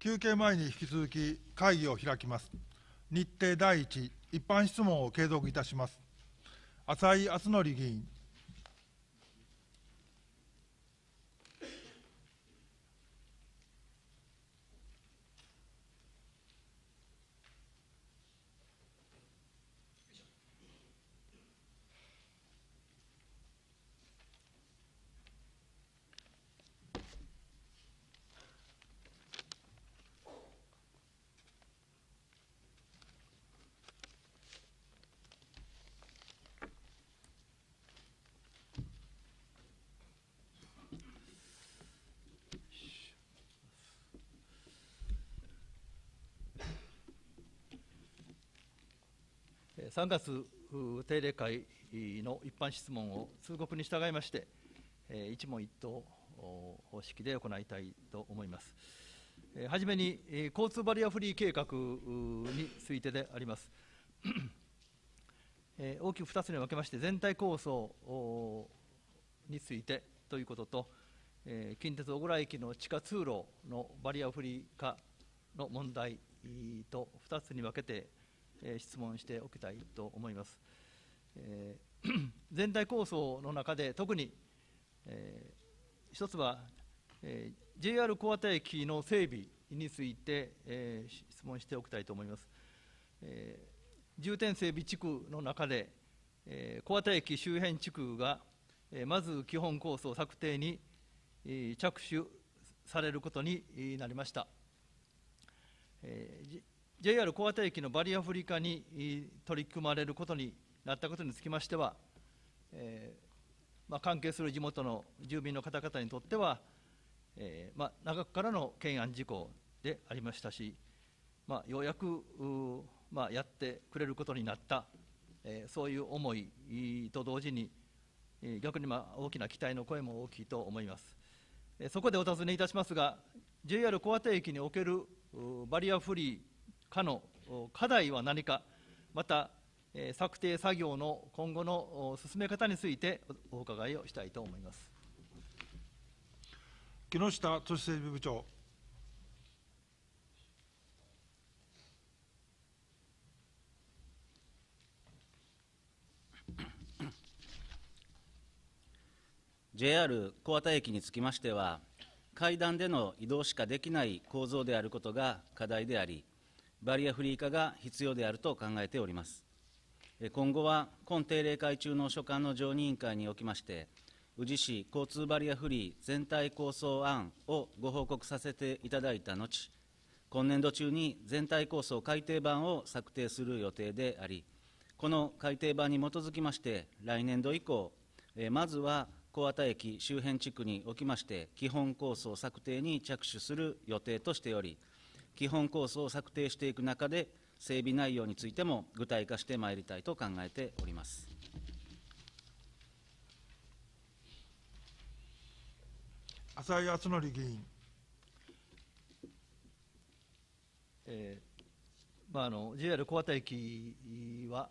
休憩前に引き続き会議を開きます。日程第1、一般質問を継続いたします。浅井敦典議員。 3月定例会の一般質問を通告に従いまして、一問一答方式で行いたいと思います。はじめに、交通バリアフリー計画についてであります。大きく2つに分けまして、全体構想についてということと、近鉄小倉駅の地下通路のバリアフリー化の問題と2つに分けて、質問しておきたいと思います。全体構想の中で特に、一つは、JR 小畑駅の整備について、質問しておきたいと思います。重点整備地区の中で、小畑駅周辺地区が、まず基本構想策定に、着手されることになりました。JR 小畑駅のバリアフリー化に取り組まれることになったことにつきましては、関係する地元の住民の方々にとっては、長くからの懸案事項でありましたし、ようやくやってくれることになった、そういう思いと同時に、逆に大きな期待の声も大きいと思います。そこでお尋ねいたしますが、JR 小畑駅におけるバリアフリー化の課題は何か、また策定作業の今後の進め方についてお伺いをしたいと思います。 木下都市整備部長。 JR 小畑駅につきましては、階段での移動しかできない構造であることが課題であり、バリアフリー化が必要であると考えております。今後は、今定例会中の所管の常任委員会におきまして、宇治市交通バリアフリー全体構想案をご報告させていただいた後、今年度中に全体構想改定版を策定する予定であり、この改定版に基づきまして、来年度以降、まずは小畑駅周辺地区におきまして、基本構想策定に着手する予定としており、基本構想を策定していく中で、整備内容についても具体化してまいりたいと考えております。 浅井敦典議員。 JR 小畑駅は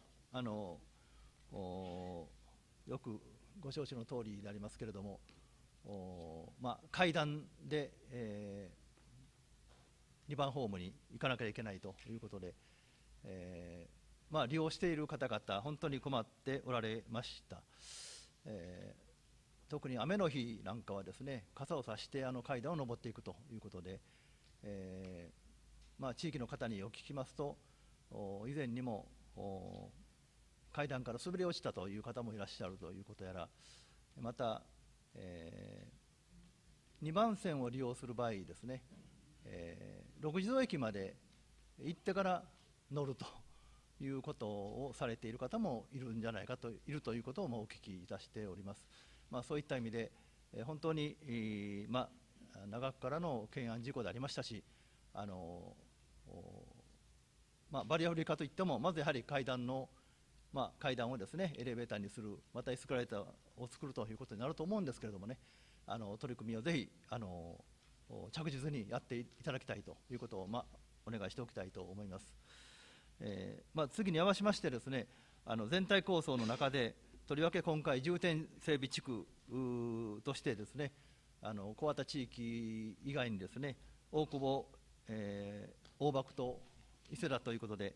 よくご承知の通りでありますけれども、階段で、2番ホームに行かなきゃいけないということで、利用している方々、本当に困っておられました。特に雨の日なんかはですね、傘を差して階段を上っていくということで、地域の方にお聞きしますと、以前にも階段から滑り落ちたという方もいらっしゃるということやら、また、2番線を利用する場合ですね、6時戸駅まで行ってから乗るということをされている方もいるんじゃないかと、いるということをお聞きいたしております。そういった意味で、本当に、長くからの懸案事項でありましたし、バリアフリー化といっても、まずやはり階段をですね、エレベーターにする、またエスカレーターを作るということになると思うんですけれどもね、取り組みをぜひ着実にやっていただきたいということを、お願いしておきたいと思います。次に合わせましてですね、全体構想の中で、とりわけ今回、重点整備地区としてですね、小畑地域以外にですね、大久保大場区と伊勢田ということで、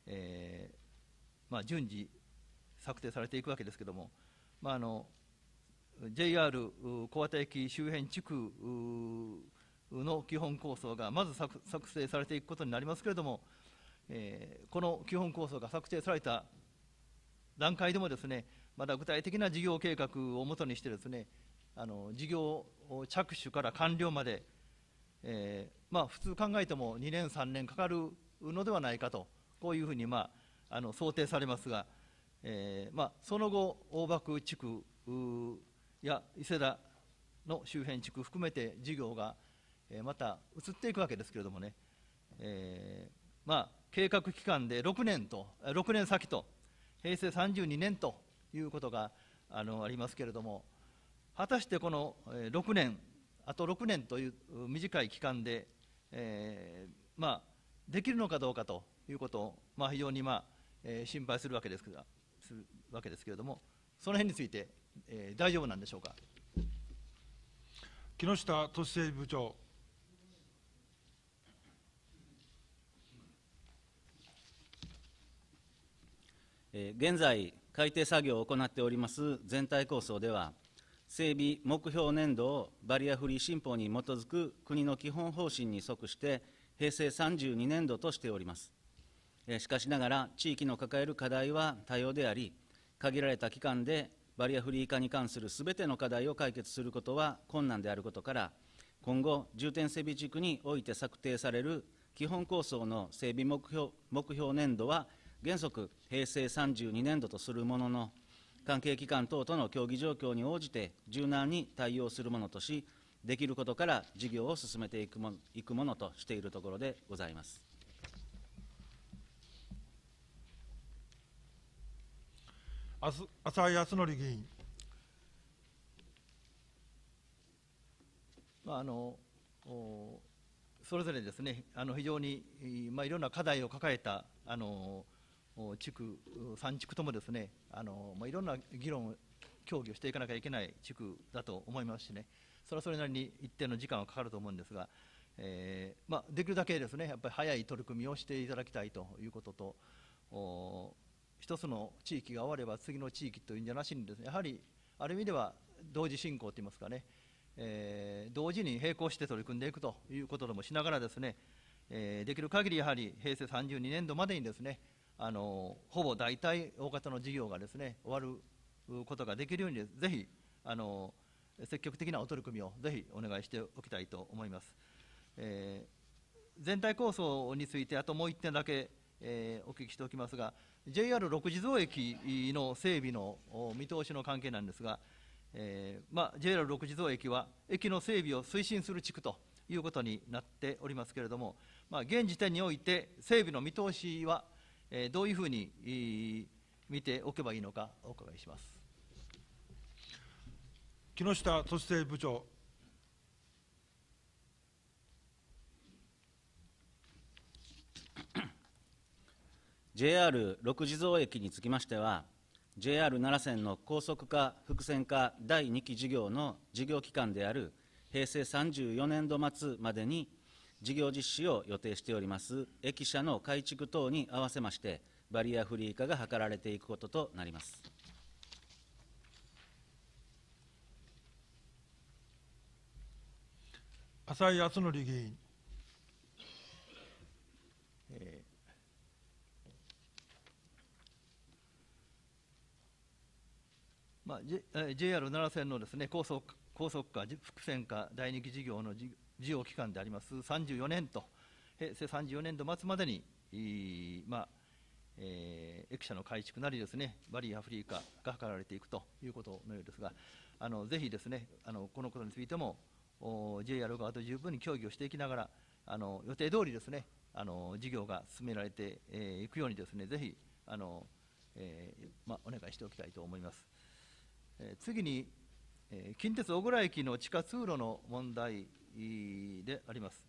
順次策定されていくわけですけれども、JR 小綿駅周辺地区の基本構想がまず作成されていくことになりますけれども、この基本構想が策定された段階でもですね、まだ具体的な事業計画をもとにしてですね、事業着手から完了まで、普通考えても2年、3年かかるのではないかと、こういうふうに、想定されますが、その後、大場区地区や伊勢田の周辺地区含めて事業がまた移っていくわけですけれどもね、計画期間で6年先と、平成32年ということがありますけれども、果たしてこの6年、あと6年という短い期間で、できるのかどうかということを、非常に心配するわけですけれども、その辺について、大丈夫なんでしょうか。 木下都市整備部長。 現在、改定作業を行っております全体構想では、整備目標年度をバリアフリー新法に基づく国の基本方針に即して平成32年度としております。しかしながら、地域の抱える課題は多様であり、限られた期間でバリアフリー化に関するすべての課題を解決することは困難であることから、今後、重点整備地区において策定される基本構想の整備目標年度は、原則平成32年度とするものの、関係機関等との協議状況に応じて柔軟に対応するものとし、できることから事業を進めていくものとしているところでございます。 浅井康則議員。 それぞれですね、非常に、いろんな課題を抱えた地区、3地区ともですね、いろんな議論、協議をしていかなきゃいけない地区だと思いますしね、それはそれなりに一定の時間はかかると思うんですが、できるだけですね、やっぱり早い取り組みをしていただきたいということと、一つの地域が終われば次の地域というんじゃなしにですね、やはりある意味では同時進行といいますかね、同時に並行して取り組んでいくということでもしながらですね、できる限りやはり平成32年度までにですね、ほぼ大体大型の事業がですね、終わることができるように、ぜひ積極的なお取り組みをぜひお願いしておきたいと思います。全体構想について、あともう1点だけ、お聞きしておきますが、JR6 地蔵駅の整備の見通しの関係なんですが、JR6 地蔵駅は駅の整備を推進する地区ということになっておりますけれども、現時点において整備の見通しはどういうふうに見ておけばいいのかお伺いします。 木下都市整備部長。 JR6 地蔵駅につきましては、JR 奈良線の高速化・複線化第2期事業の事業期間である平成34年度末までに事業実施を予定しております駅舎の改築等に合わせまして、バリアフリー化が図られていくこととなります。 浅井康則議員。 JR 奈良線のですね、高速化、複線化第2期事業の事業期間であります34年と、平成34年度末までに、駅舎の改築なりですね、バリアフリー化が図られていくということのようですが、ぜひですね、このことについても、JR 側と十分に協議をしていきながら、予定通りですね、事業が進められていくようにですね、ぜひお願いしておきたいと思います。次に、近鉄小倉駅の地下通路の問題であります。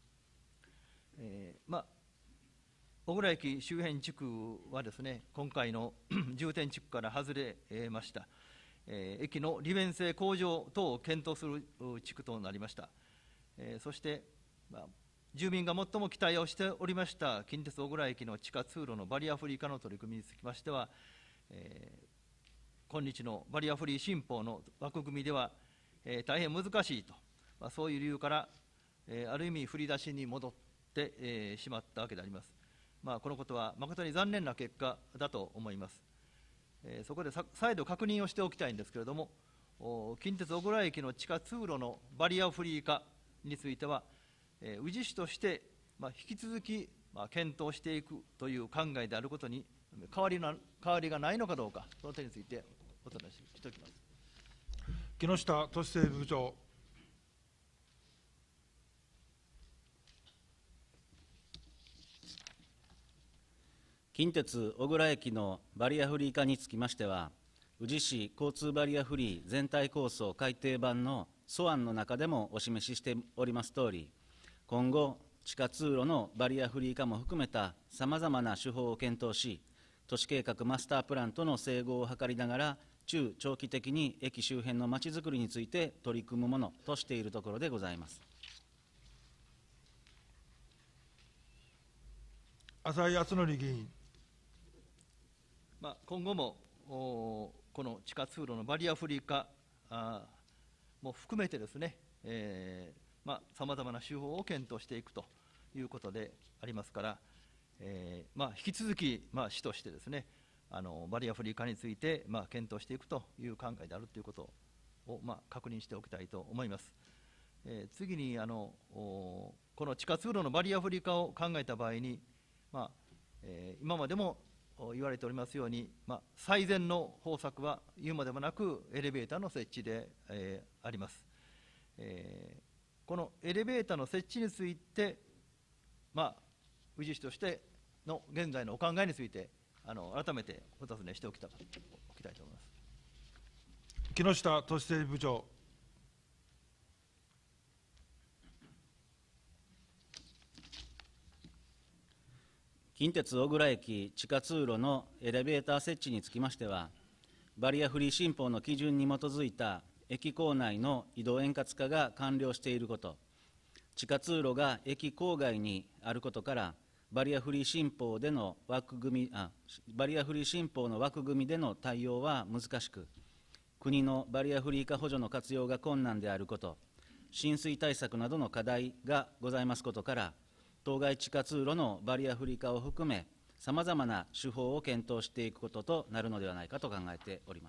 小倉駅周辺地区はですね、今回の重点地区から外れました。駅の利便性向上等を検討する地区となりました。そして、 住民が最も期待をしておりました近鉄小倉駅の地下通路のバリアフリー化の取り組みにつきましては、今日のバリアフリー新法の枠組みでは、大変難しいと、そういう理由から、ある意味振り出しに戻って、しまったわけであります。このことは誠に残念な結果だと思います。そこで再度確認をしておきたいんですけれども、近鉄小倉駅の地下通路のバリアフリー化については、宇治市として、引き続き、検討していくという考えであることに変わりがないのかどうか、その点についてお尋ねしておきます。 木下都市整備部長。 近鉄小倉駅のバリアフリー化につきましては、宇治市交通バリアフリー全体構想改定版の素案の中でもお示ししておりますとおり、今後、地下通路のバリアフリー化も含めたさまざまな手法を検討し、都市計画マスタープランとの整合を図りながら、中長期的に駅周辺のまちづくりについて取り組むものとしているところでございます。 浅井敦典議員。 今後もこの地下通路のバリアフリー化も含めてですね、さまざまな手法を検討していくということでありますから、引き続き、市としてですね、バリアフリー化について、検討していくという考えであるということを、確認しておきたいと思います。次にこの地下通路のバリアフリー化を考えた場合に、今までも言われておりますように、最善の方策は言うまでもなくエレベーターの設置で、あります。このエレベーターの設置について、宇治市としての現在のお考えについて、改めてお尋ねしておきたいと思います。 木下都市整備部長。 近鉄小倉駅地下通路のエレベーター設置につきましては、バリアフリー新法の基準に基づいた駅構内の移動円滑化が完了していること、地下通路が駅構外にあることから、バリアフリー新法の枠組みでの対応は難しく、国のバリアフリー化補助の活用が困難であること、浸水対策などの課題がございますことから、当該地下通路のバリアフリー化を含め、さまざまな手法を検討していくこととなるのではないかと考えております。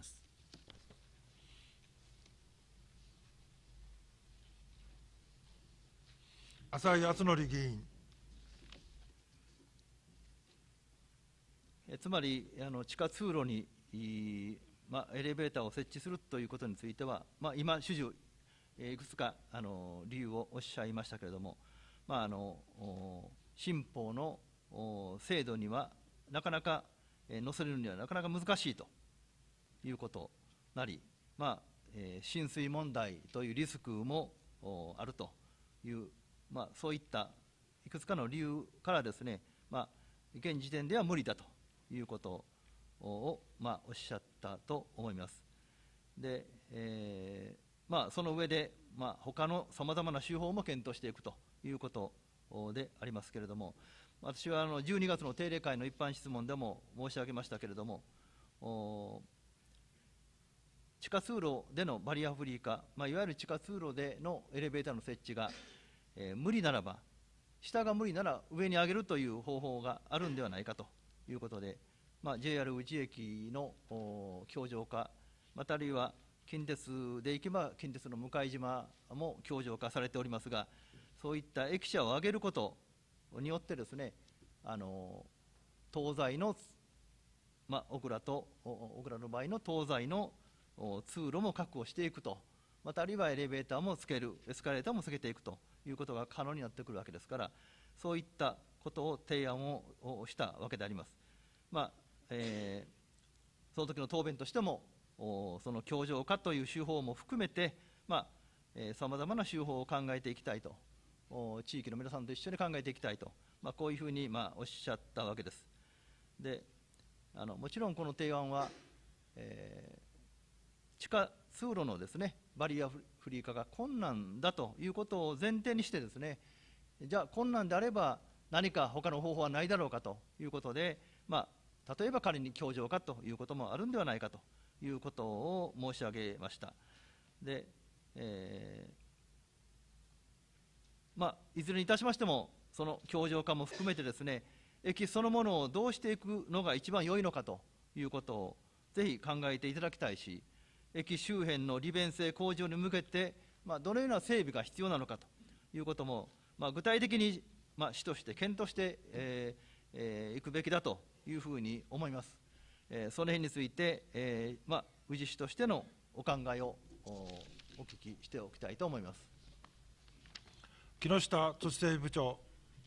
浅井敦典議員。 つまり地下通路にエレベーターを設置するということについては、今、主従いくつか理由をおっしゃいましたけれども、新法の制度にはなかなか載せるにはなかなか難しいということなり、浸水問題というリスクもあるという、そういったいくつかの理由からですね、現時点では無理だということを、おっしゃったと思います。で、その上で、他のさまざまな手法も検討していくということでありますけれども、私は12月の定例会の一般質問でも申し上げましたけれども、地下通路でのバリアフリー化、いわゆる地下通路でのエレベーターの設置が、無理ならば、下が無理なら上に上げるという方法があるんではないかということで、JR 宇治駅の橋上化、またあるいは近鉄で行けば近鉄の向島も橋上化されておりますが、そういった駅舎を上げることによってですね、東西の、小倉の場合の東西の通路も確保していくと、またあるいはエレベーターもつける、エスカレーターもつけていくということが可能になってくるわけですから、そういったことを提案をしたわけであります。その時の答弁としても、その橋上化という手法も含めて、さまざまな手法を考えていきたいと、地域の皆さんと一緒に考えていきたいと、こういうふうにおっしゃったわけです。で、もちろんこの提案は、地下通路のですね、バリアフリー化が困難だということを前提にしてですね、 じゃあ困難であれば何か他の方法はないだろうかということで、例えば仮に共助化ということもあるんではないかということを申し上げました。で、いずれにいたしましても、その共助化も含めてですね、駅そのものをどうしていくのが一番良いのかということをぜひ考えていただきたいし、駅周辺の利便性向上に向けて、どのような整備が必要なのかということも、具体的に、市として検討していくべきだというふうに思います。その辺について、宇治市としてのお考えをお聞きしておきたいと思います。 木下都市整備部長。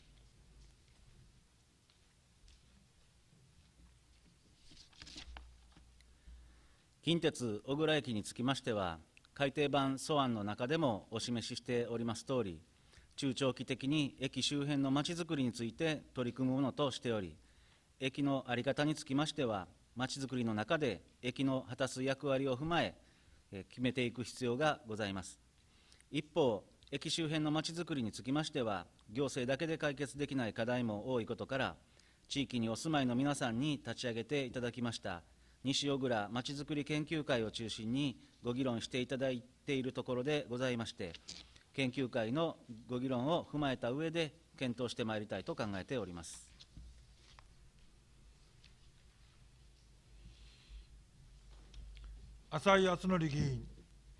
近鉄小倉駅につきましては、改訂版素案の中でもお示ししておりますとおり、中長期的に駅周辺のまちづくりについて取り組むものとしており、駅の在り方につきましては、まちづくりの中で駅の果たす役割を踏まえ、決めていく必要がございます。一方、駅周辺のまちづくりにつきましては、行政だけで解決できない課題も多いことから、地域にお住まいの皆さんに立ち上げていただきました西小倉まちづくり研究会を中心にご議論していただいているところでございまして、研究会のご議論を踏まえた上で検討してまいりたいと考えております。 浅井敦典議員。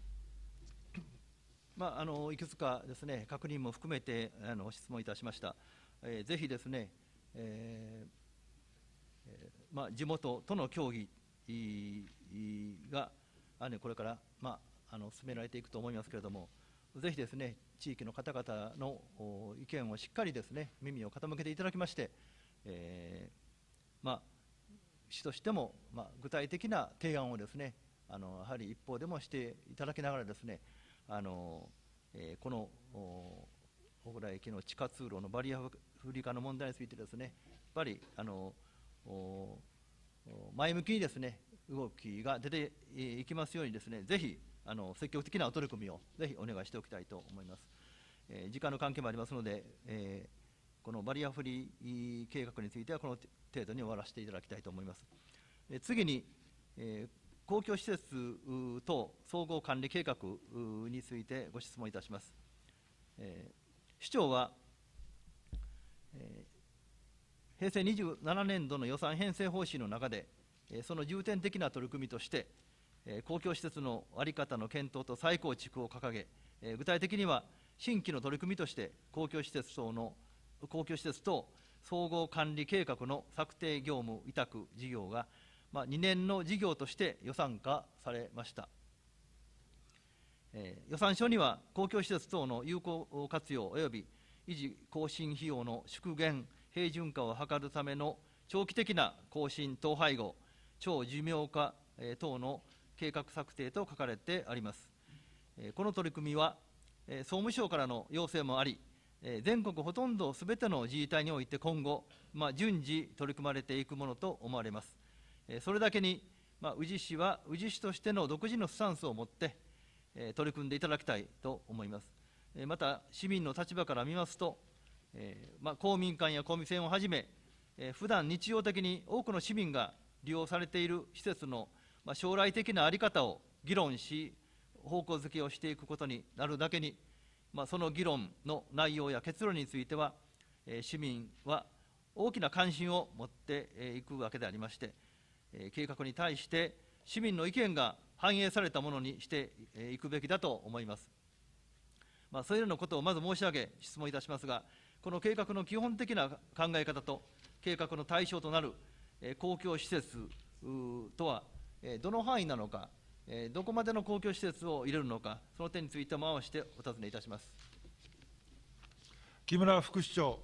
いくつかですね、確認も含めて質問いたしました。ぜひですね、地元との協議がこれから進められていくと思いますけれども、ぜひですね、地域の方々の意見をしっかりですね、耳を傾けていただきまして、市としても具体的な提案をですね、やはり一方でもしていただきながらですね、この小倉駅の地下通路のバリアフリー化の問題についてですね、やっぱり前向きにですね、動きが出ていきますようにですね、ぜひ積極的なお取り組みをぜひお願いしておきたいと思います。時間の関係もありますので、このバリアフリー計画についてはこの程度に終わらせていただきたいと思います。次に、公共施設等総合管理計画についてご質問いたします。市長は、平成27年度の予算編成方針の中で、その重点的な取り組みとして、公共施設の在り方の検討と再構築を掲げ、具体的には新規の取り組みとして、公共施設等総合管理計画の策定業務委託事業が、2年の事業として予算化されました。予算書には、公共施設等の有効活用及び維持更新費用の縮減、平準化を図るための長期的な更新統廃合、超寿命化等の計画策定と書かれてあります。この取り組みは、総務省からの要請もあり、全国ほとんどすべての自治体において今後、順次取り組まれていくものと思われます。それだけに、宇治市は宇治市としての独自のスタンスを持って、取り組んでいただきたいと思います。また、市民の立場から見ますと、公民館や公民船をはじめ、普段日常的に多くの市民が利用されている施設の将来的な在り方を議論し、方向づけをしていくことになるだけに、その議論の内容や結論については、市民は大きな関心を持っていくわけでありまして、計画に対して市民の意見が反映されたものにしていくべきだと思います。それらのことをまず申し上げ、質問いたしますが、この計画の基本的な考え方と、計画の対象となる公共施設とは、どの範囲なのか、どこまでの公共施設を入れるのか、その点についても併してお尋ねいたします。 木村副市長。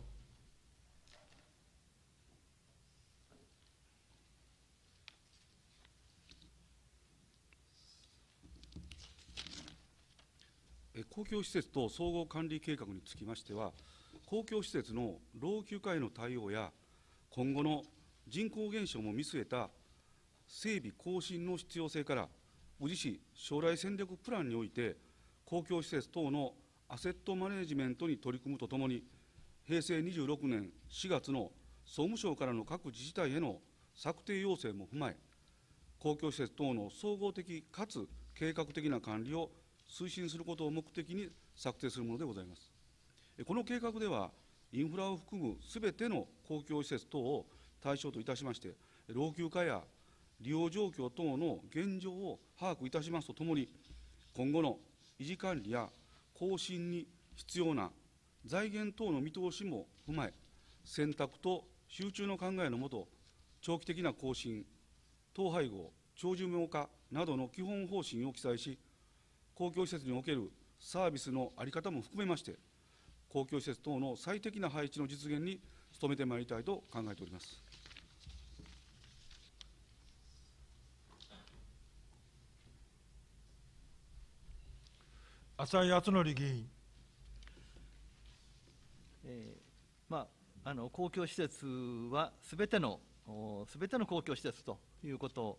公共施設と総合管理計画につきましては、公共施設の老朽化への対応や、今後の人口減少も見据えた整備更新の必要性から、宇治市将来戦略プランにおいて、公共施設等のアセットマネジメントに取り組むとともに、 平成26年4月の総務省からの各自治体への策定要請も踏まえ、公共施設等の総合的かつ計画的な管理を推進することを目的に策定するものでございます。この計画では、インフラを含むすべての公共施設等を対象といたしまして、老朽化や利用状況等の現状を把握いたしますとともに、今後の維持管理や更新に必要な財源等の見通しも踏まえ、選択と集中の考えのもと、長期的な更新、統廃合、長寿命化などの基本方針を記載し、公共施設におけるサービスの在り方も含めまして、公共施設等の最適な配置の実現に努めてまいりたいと考えております。 浅井敦典議員。 公共施設はすべての公共施設ということ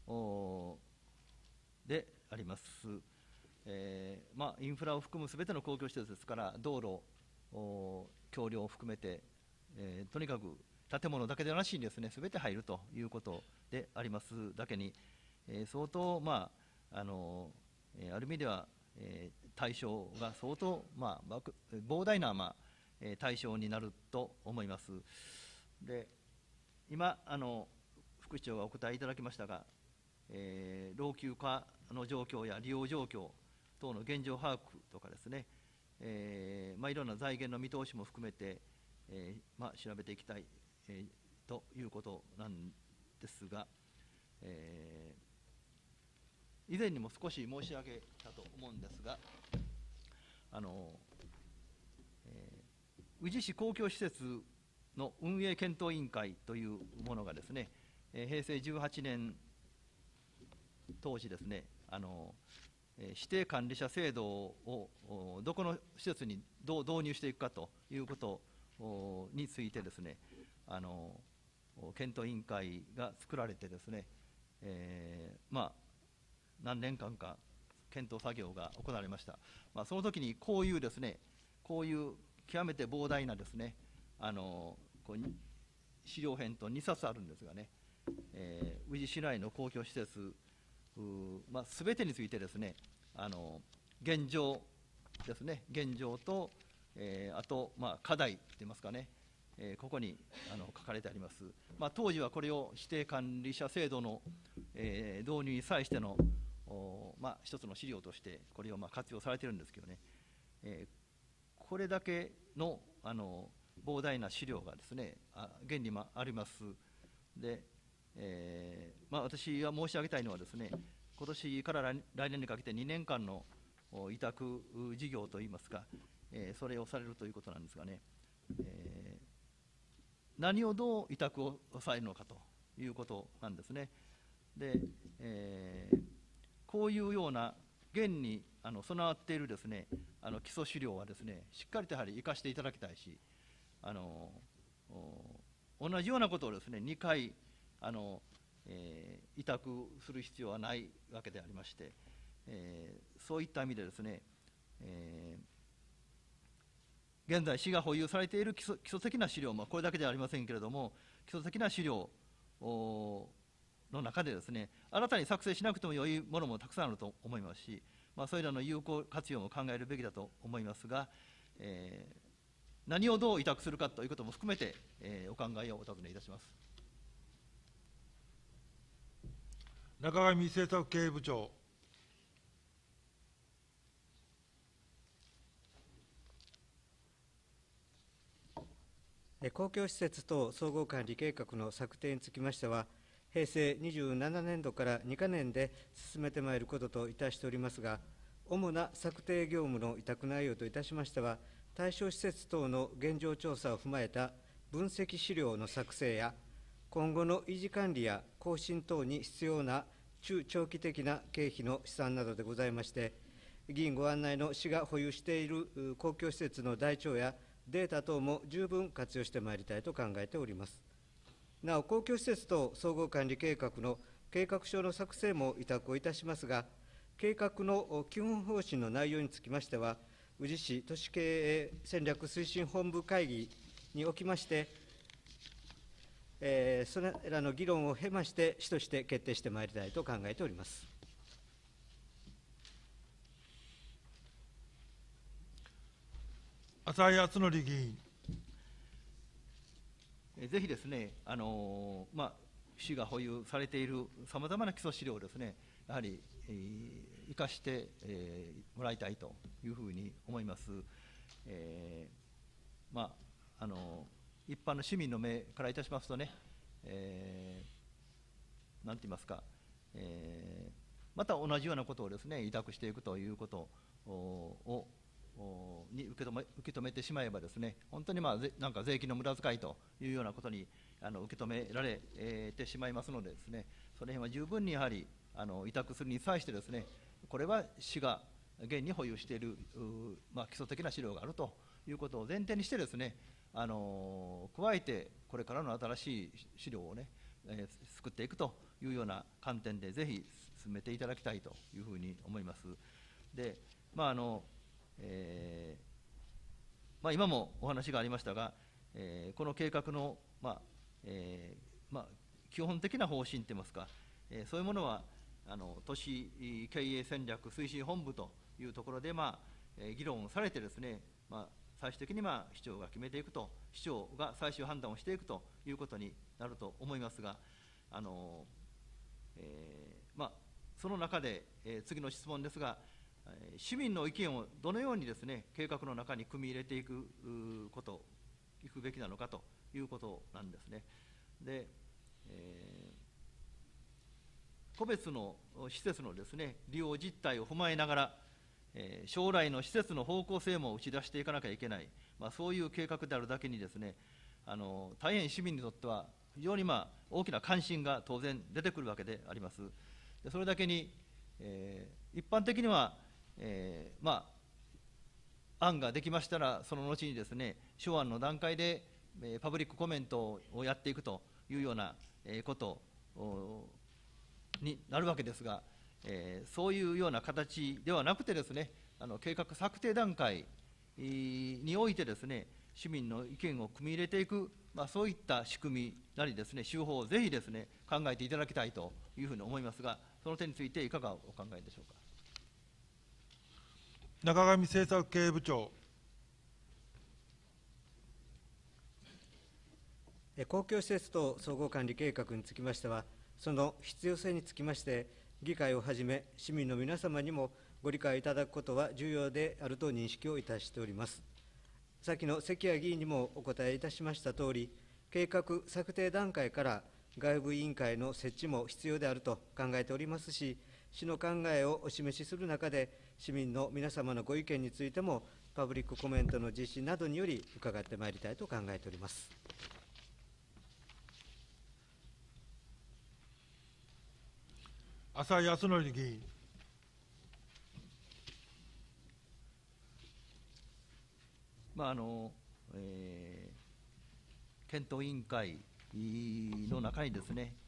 であります。インフラを含むすべての公共施設ですから、道路、橋梁を含めて、とにかく建物だけでなしにですね、すべて入るということでありますだけに、相当、ある意味では、対象が相当、膨大な、対象になると思います。で、今、副市長がお答えいただきましたが、老朽化の状況や利用状況等の現状把握とかですね、いろんな財源の見通しも含めて、調べていきたい、ということなんですが、以前にも少し申し上げたと思うんですが、宇治市公共施設の運営検討委員会というものがですね、平成18年当時ですね、指定管理者制度をどこの施設にどう導入していくかということについてですね、検討委員会が作られてですね、何年間か検討作業が行われました。その時にこういうですね、こういう極めて膨大なですね、資料編と2冊あるんですがね、宇治市内の公共施設すべてについてですね、現状ですね、現状と、あと、課題といいますかね、ここに書かれてあります。当時はこれを指定管理者制度の、導入に際しての一つの資料としてこれを活用されているんですけどね、これだけの膨大な資料がですね、現にあります。で、私が申し上げたいのはですね、今年から来年にかけて2年間の委託事業といいますか、それをされるということなんですがね、何をどう委託をされるのかということなんですね。で、こういうような現に備わっているですね、基礎資料はですね、しっかりとやはり生かしていただきたいし、同じようなことをですね、2回委託する必要はないわけでありまして、そういった意味でですね、現在、市が保有されている基礎的な資料もこれだけではありませんけれども、基礎的な資料の中でですね、新たに作成しなくてもよいものもたくさんあると思いますし、それらの有効活用も考えるべきだと思いますが、何をどう委託するかということも含めて、お考えをお尋ねいたします。 中上政策経営部長。 公共施設等総合管理計画の策定につきましては、平成27年度から2か年で進めてまいることといたしておりますが、主な策定業務の委託内容といたしましては、対象施設等の現状調査を踏まえた分析資料の作成や、今後の維持管理や更新等に必要な中長期的な経費の試算などでございまして、議員ご案内の市が保有している公共施設の台帳やデータ等も十分活用してまいりたいと考えております。なお、公共施設等総合管理計画の計画書の作成も委託をいたしますが、計画の基本方針の内容につきましては、 宇治市都市経営戦略推進本部会議におきまして、それらの議論を経まして、市として決定してまいりたいと考えております。 浅井敦典議員。 ぜひですね、市が保有されているさまざまな基礎資料をですね、やはり、生かして、もらいたいというふうに思います。一般の市民の目からいたしますとね、なんて言いますか、また同じようなことをですね、委託していくということに受け止めてしまえばですね、本当になんか税金の無駄遣いというようなことに受け止められてしまいますのでですね、その辺は十分にやはり委託するに際してですね、これは市が現に保有している、基礎的な資料があるということを前提にしてですね、加えてこれからの新しい資料をね、作っていくというような観点でぜひ進めていただきたいというふうに思います。で、今もお話がありましたが、この計画の、基本的な方針といいますか、そういうものは都市経営戦略推進本部というところで、議論されてですね、最終的に市長が決めていくと、市長が最終判断をしていくということになると思いますが、その中で、次の質問ですが、市民の意見をどのようにですね、計画の中に組み入れていくべきなのかということなんですね。で、個別の施設のですね、利用実態を踏まえながら、将来の施設の方向性も打ち出していかなきゃいけない、そういう計画であるだけにですね、大変市民にとっては非常に大きな関心が当然出てくるわけであります。でそれだけに、一般的には、案ができましたら、その後にですね、諸案の段階で、パブリックコメントをやっていくというようなことになるわけですが、そういうような形ではなくてですね、計画策定段階においてですね、市民の意見を組み入れていく、そういった仕組みなりですね、手法をぜひですね、考えていただきたいというふうに思いますが、その点についていかがお考えでしょうか。 中上政策経営部長。 公共施設等総合管理計画につきましては、その必要性につきまして、議会をはじめ、市民の皆様にもご理解いただくことは重要であると認識をいたしております。先の関谷議員にもお答えいたしましたとおり、計画策定段階から外部委員会の設置も必要であると考えておりますし、市の考えをお示しする中で、市民の皆様のご意見についても、パブリックコメントの実施などにより伺ってまいりたいと考えております。 浅井康典議員。 検討委員会の中にですね、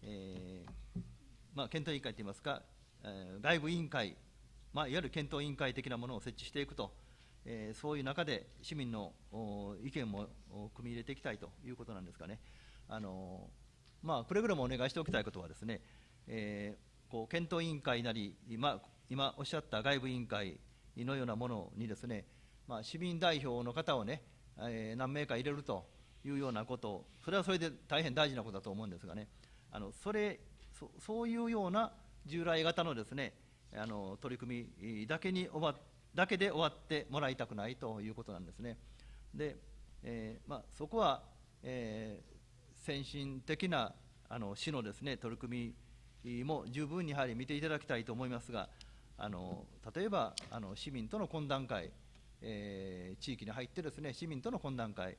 検討委員会といいますか、外部委員会、いわゆる検討委員会的なものを設置していくと、そういう中で市民の意見も組み入れていきたいということなんですかね。くれぐれもお願いしておきたいことはですね、検討委員会なり、今おっしゃった外部委員会のようなものにですね、市民代表の方をね、何名か入れるというようなこと、それはそれで大変大事なことだと思うんですがね、そういうような従来型のですね、取り組みだけで終わってもらいたくないということなんですね。で、そこは、先進的な市のですね、取り組みも十分にやはり見ていただきたいと思いますが、例えば市民との懇談会、地域に入ってですね、市民との懇談会、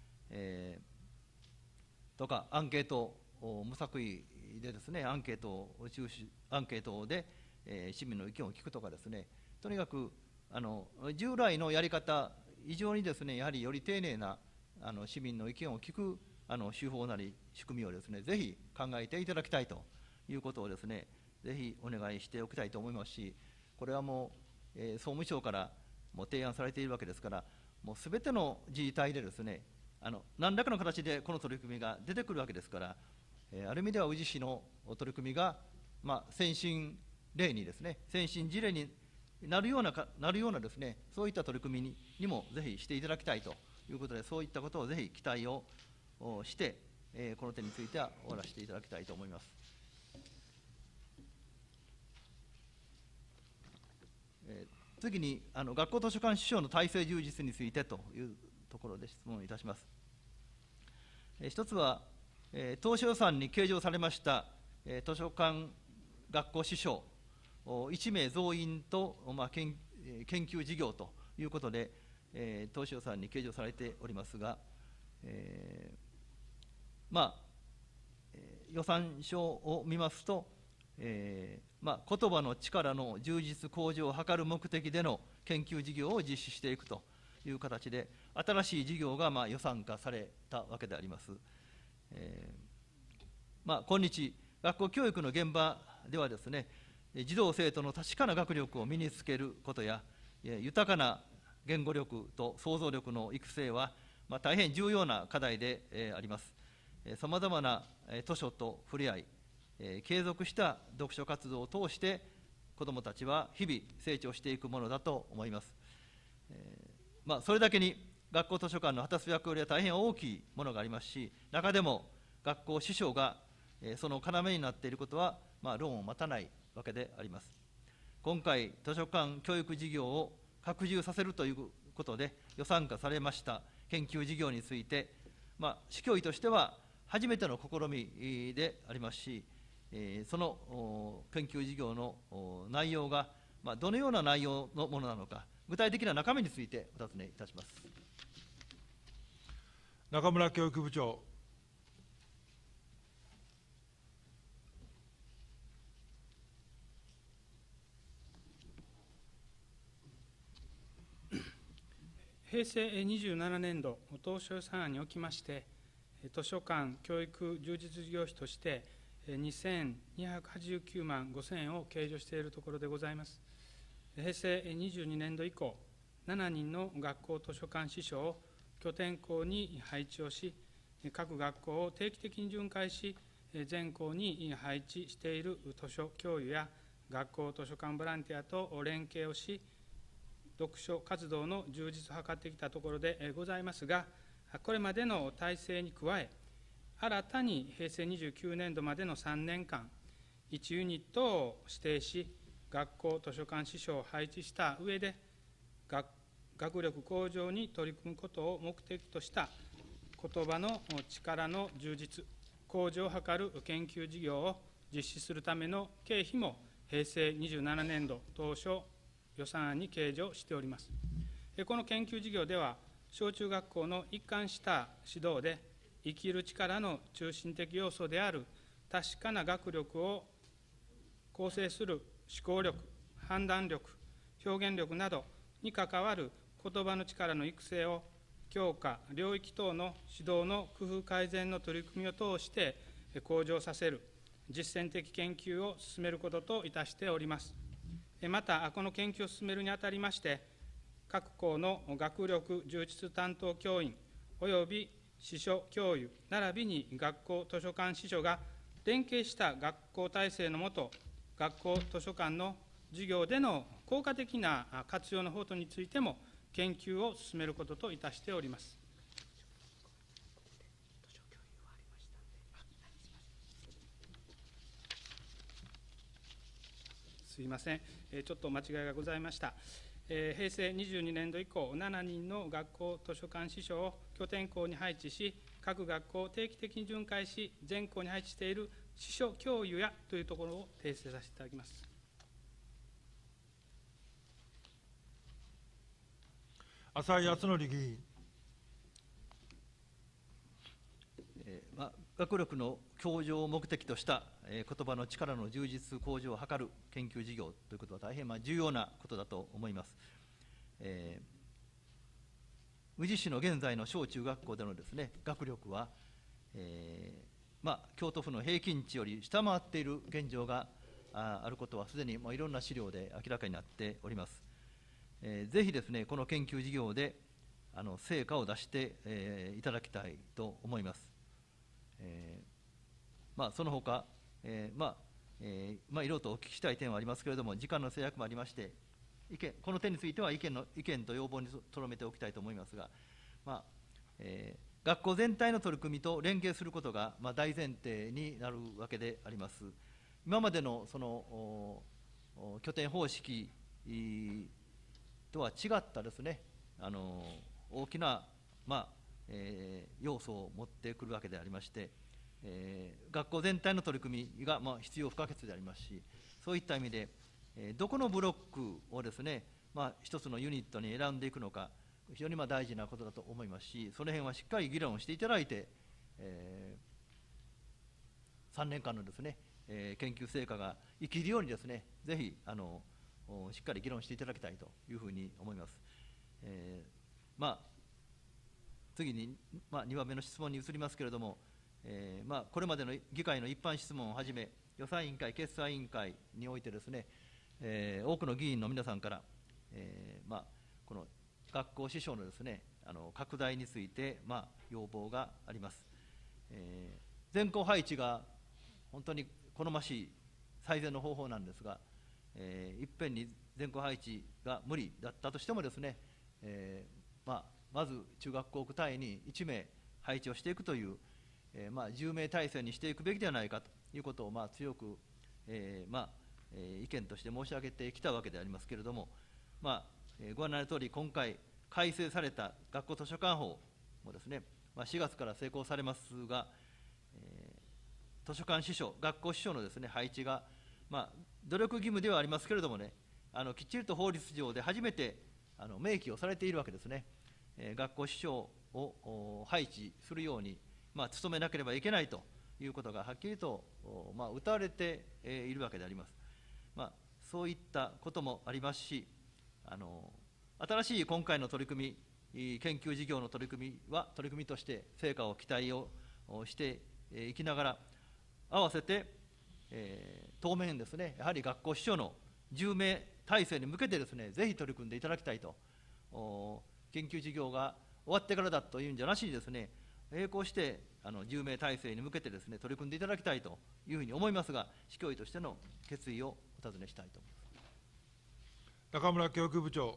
とかアンケート無作為でですね、アンケートで、市民の意見を聞くとかですね、とにかく従来のやり方以上にですね、やはりより丁寧な市民の意見を聞く手法なり仕組みをですね、ぜひ考えていただきたいということをですね、ぜひお願いしておきたいと思いますし、これはもう、総務省からも提案されているわけですから、もうすべての自治体でですね、何らかの形でこの取り組みが出てくるわけですから、ある意味では宇治市の取り組みが、先進例にですね、先進事例になるようなですね、そういった取り組みにもぜひしていただきたいということで、そういったことをぜひ期待をして、この点については終わらせていただきたいと思います。次に学校図書館司書の体制充実についてというところで質問いたします。一つは、当初予算に計上されました、図書館学校司書1名増員と、研究事業ということで、当初予算に計上されておりますが、予算書を見ますと、言葉の力の充実向上を図る目的での研究事業を実施していくという形で、新しい事業が予算化されたわけであります。今日、学校教育の現場ではですね、児童生徒の確かな学力を身につけることや、豊かな言語力と想像力の育成は、大変重要な課題であります。さまざまな図書と触れ合い、継続した読書活動を通して、子どもたちは日々成長していくものだと思います。それだけに学校図書館の果たす役割は大変大きいものがありますし、中でも学校司書がその要になっていることは、論を待たないわけであります。今回、図書館教育事業を拡充させるということで予算化されました研究事業について、市教委としては初めての試みでありますし、その研究事業の内容が、どのような内容のものなのか、具体的な中身についてお尋ねいたします。 中村教育部長。 平成27年度当初予算案におきまして、図書館教育充実事業費として2289万5000円を計上しているところでございます。平成22年度以降、7人の学校図書館司書を拠点校に配置をし、各学校を定期的に巡回し、全校に配置している図書教諭や学校図書館ボランティアと連携をし、読書活動の充実を図ってきたところでございますが、これまでの体制に加え、新たに平成29年度までの3年間、1ユニットを指定し、学校図書館司書を配置した上で、学力向上に取り組むことを目的とした言葉の力の充実、向上を図る研究事業を実施するための経費も平成27年度当初予算案に計上しております。この研究事業では、小中学校の一貫した指導で、生きる力の中心的要素である確かな学力を構成する思考力、判断力、表現力などに関わる言葉の力の育成を教科、領域等の指導の工夫改善の取り組みを通して向上させる実践的研究を進めることといたしております。また、この研究を進めるにあたりまして、各校の学力充実担当教員および司書教諭並びに学校図書館司書が連携した学校体制の下、学校図書館の授業での効果的な活用の方についても研究を進めることといたしております。すいません、ちょっと間違いがございました。平成22年度以降、7人の学校図書館司書を拠点校に配置し、各学校を定期的に巡回し、全校に配置している司書教諭やというところを訂正させていただきます。 浅井敦典議員。 学力の向上を目的とした言葉の力の充実向上を図る研究事業ということは大変重要なことだと思います。宇治市の現在の小中学校でのですね、学力は、京都府の平均値より下回っている現状があることはすでにいろんな資料で明らかになっております。 ぜひですね、この研究事業で成果を出して、いただきたいと思います。そのほか、いろいろとお聞きしたい点はありますけれども、時間の制約もありまして、この点については意見と要望にとどめておきたいと思いますが、学校全体の取り組みと連携することが大前提になるわけであります。今までのその拠点方式とは違ったですね、大きな、要素を持ってくるわけでありまして、学校全体の取り組みが必要不可欠でありますし、そういった意味で、どこのブロックをですね、一つのユニットに選んでいくのか、非常に大事なことだと思いますし、その辺はしっかり議論していただいて、3年間のですね、研究成果が生きるようにですね、ぜひしっかり議論していただきたいというふうに思います。次に、2番目の質問に移りますけれども、これまでの議会の一般質問をはじめ、予算委員会、決算委員会においてですね、多くの議員の皆さんから、この学校支所のですね、拡大について、要望があります。全校配置が本当に好ましい最善の方法なんですが、いっぺんに全校配置が無理だったとしてもですね、まず中学校区単位に1名配置をしていくという、10名体制にしていくべきではないかということを強く、意見として申し上げてきたわけでありますけれども、ご案内のとおり、今回、改正された学校図書館法もですね、4月から施行されますが、図書館司書、学校司書のですね、配置が、努力義務ではありますけれどもね、きっちりと法律上で初めて明記をされているわけですね。学校司書を配置するように、努めなければいけないということがはっきりと、謳われているわけであります。そういったこともありますし、新しい今回の取り組み、研究事業の取り組みとして成果を期待をしていきながら、合わせて、当面ですね、やはり学校司書の10名体制に向けてですね、ぜひ取り組んでいただきたいと、研究事業が終わってからだというんじゃなしにですね、並行して10名体制に向けてですね、取り組んでいただきたいというふうに思いますが、市教委としての決意をお尋ねしたいと思います。 中村教育部長。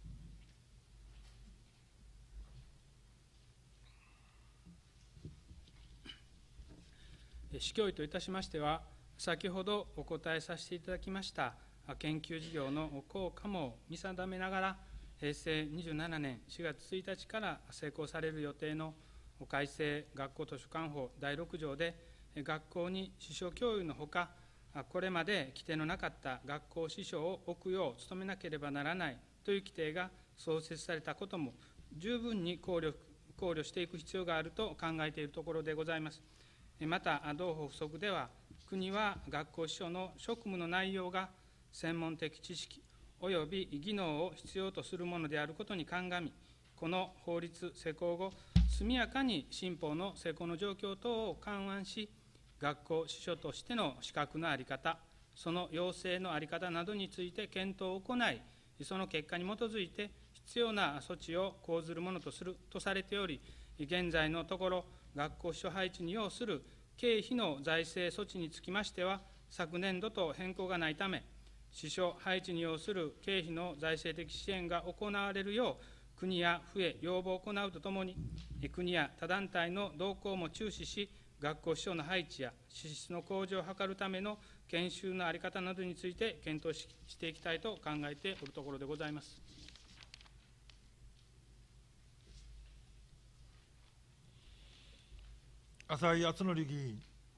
市教委といたしましては、先ほどお答えさせていただきました研究事業の効果も見定めながら、平成27年4月1日から施行される予定の改正学校図書館法第6条で、学校に司書教諭のほか、これまで規定のなかった学校司書を置くよう努めなければならないという規定が創設されたことも十分に考慮していく必要があると考えているところでございます。また、同法附則では、国は学校司書の職務の内容が専門的知識および技能を必要とするものであることに鑑み、この法律施行後、速やかに新法の施行の状況等を勘案し、学校司書としての資格の在り方、その要請の在り方などについて検討を行い、その結果に基づいて必要な措置を講ずるものとされており、現在のところ、学校司書配置に要する経費の財政措置につきましては、昨年度と変更がないため、司書配置に要する経費の財政的支援が行われるよう、国や府へ要望を行うとともに、国や他団体の動向も注視し、学校司書の配置や資質の向上を図るための研修の在り方などについて検討していきたいと考えておるところでございます。 浅井敦典議員。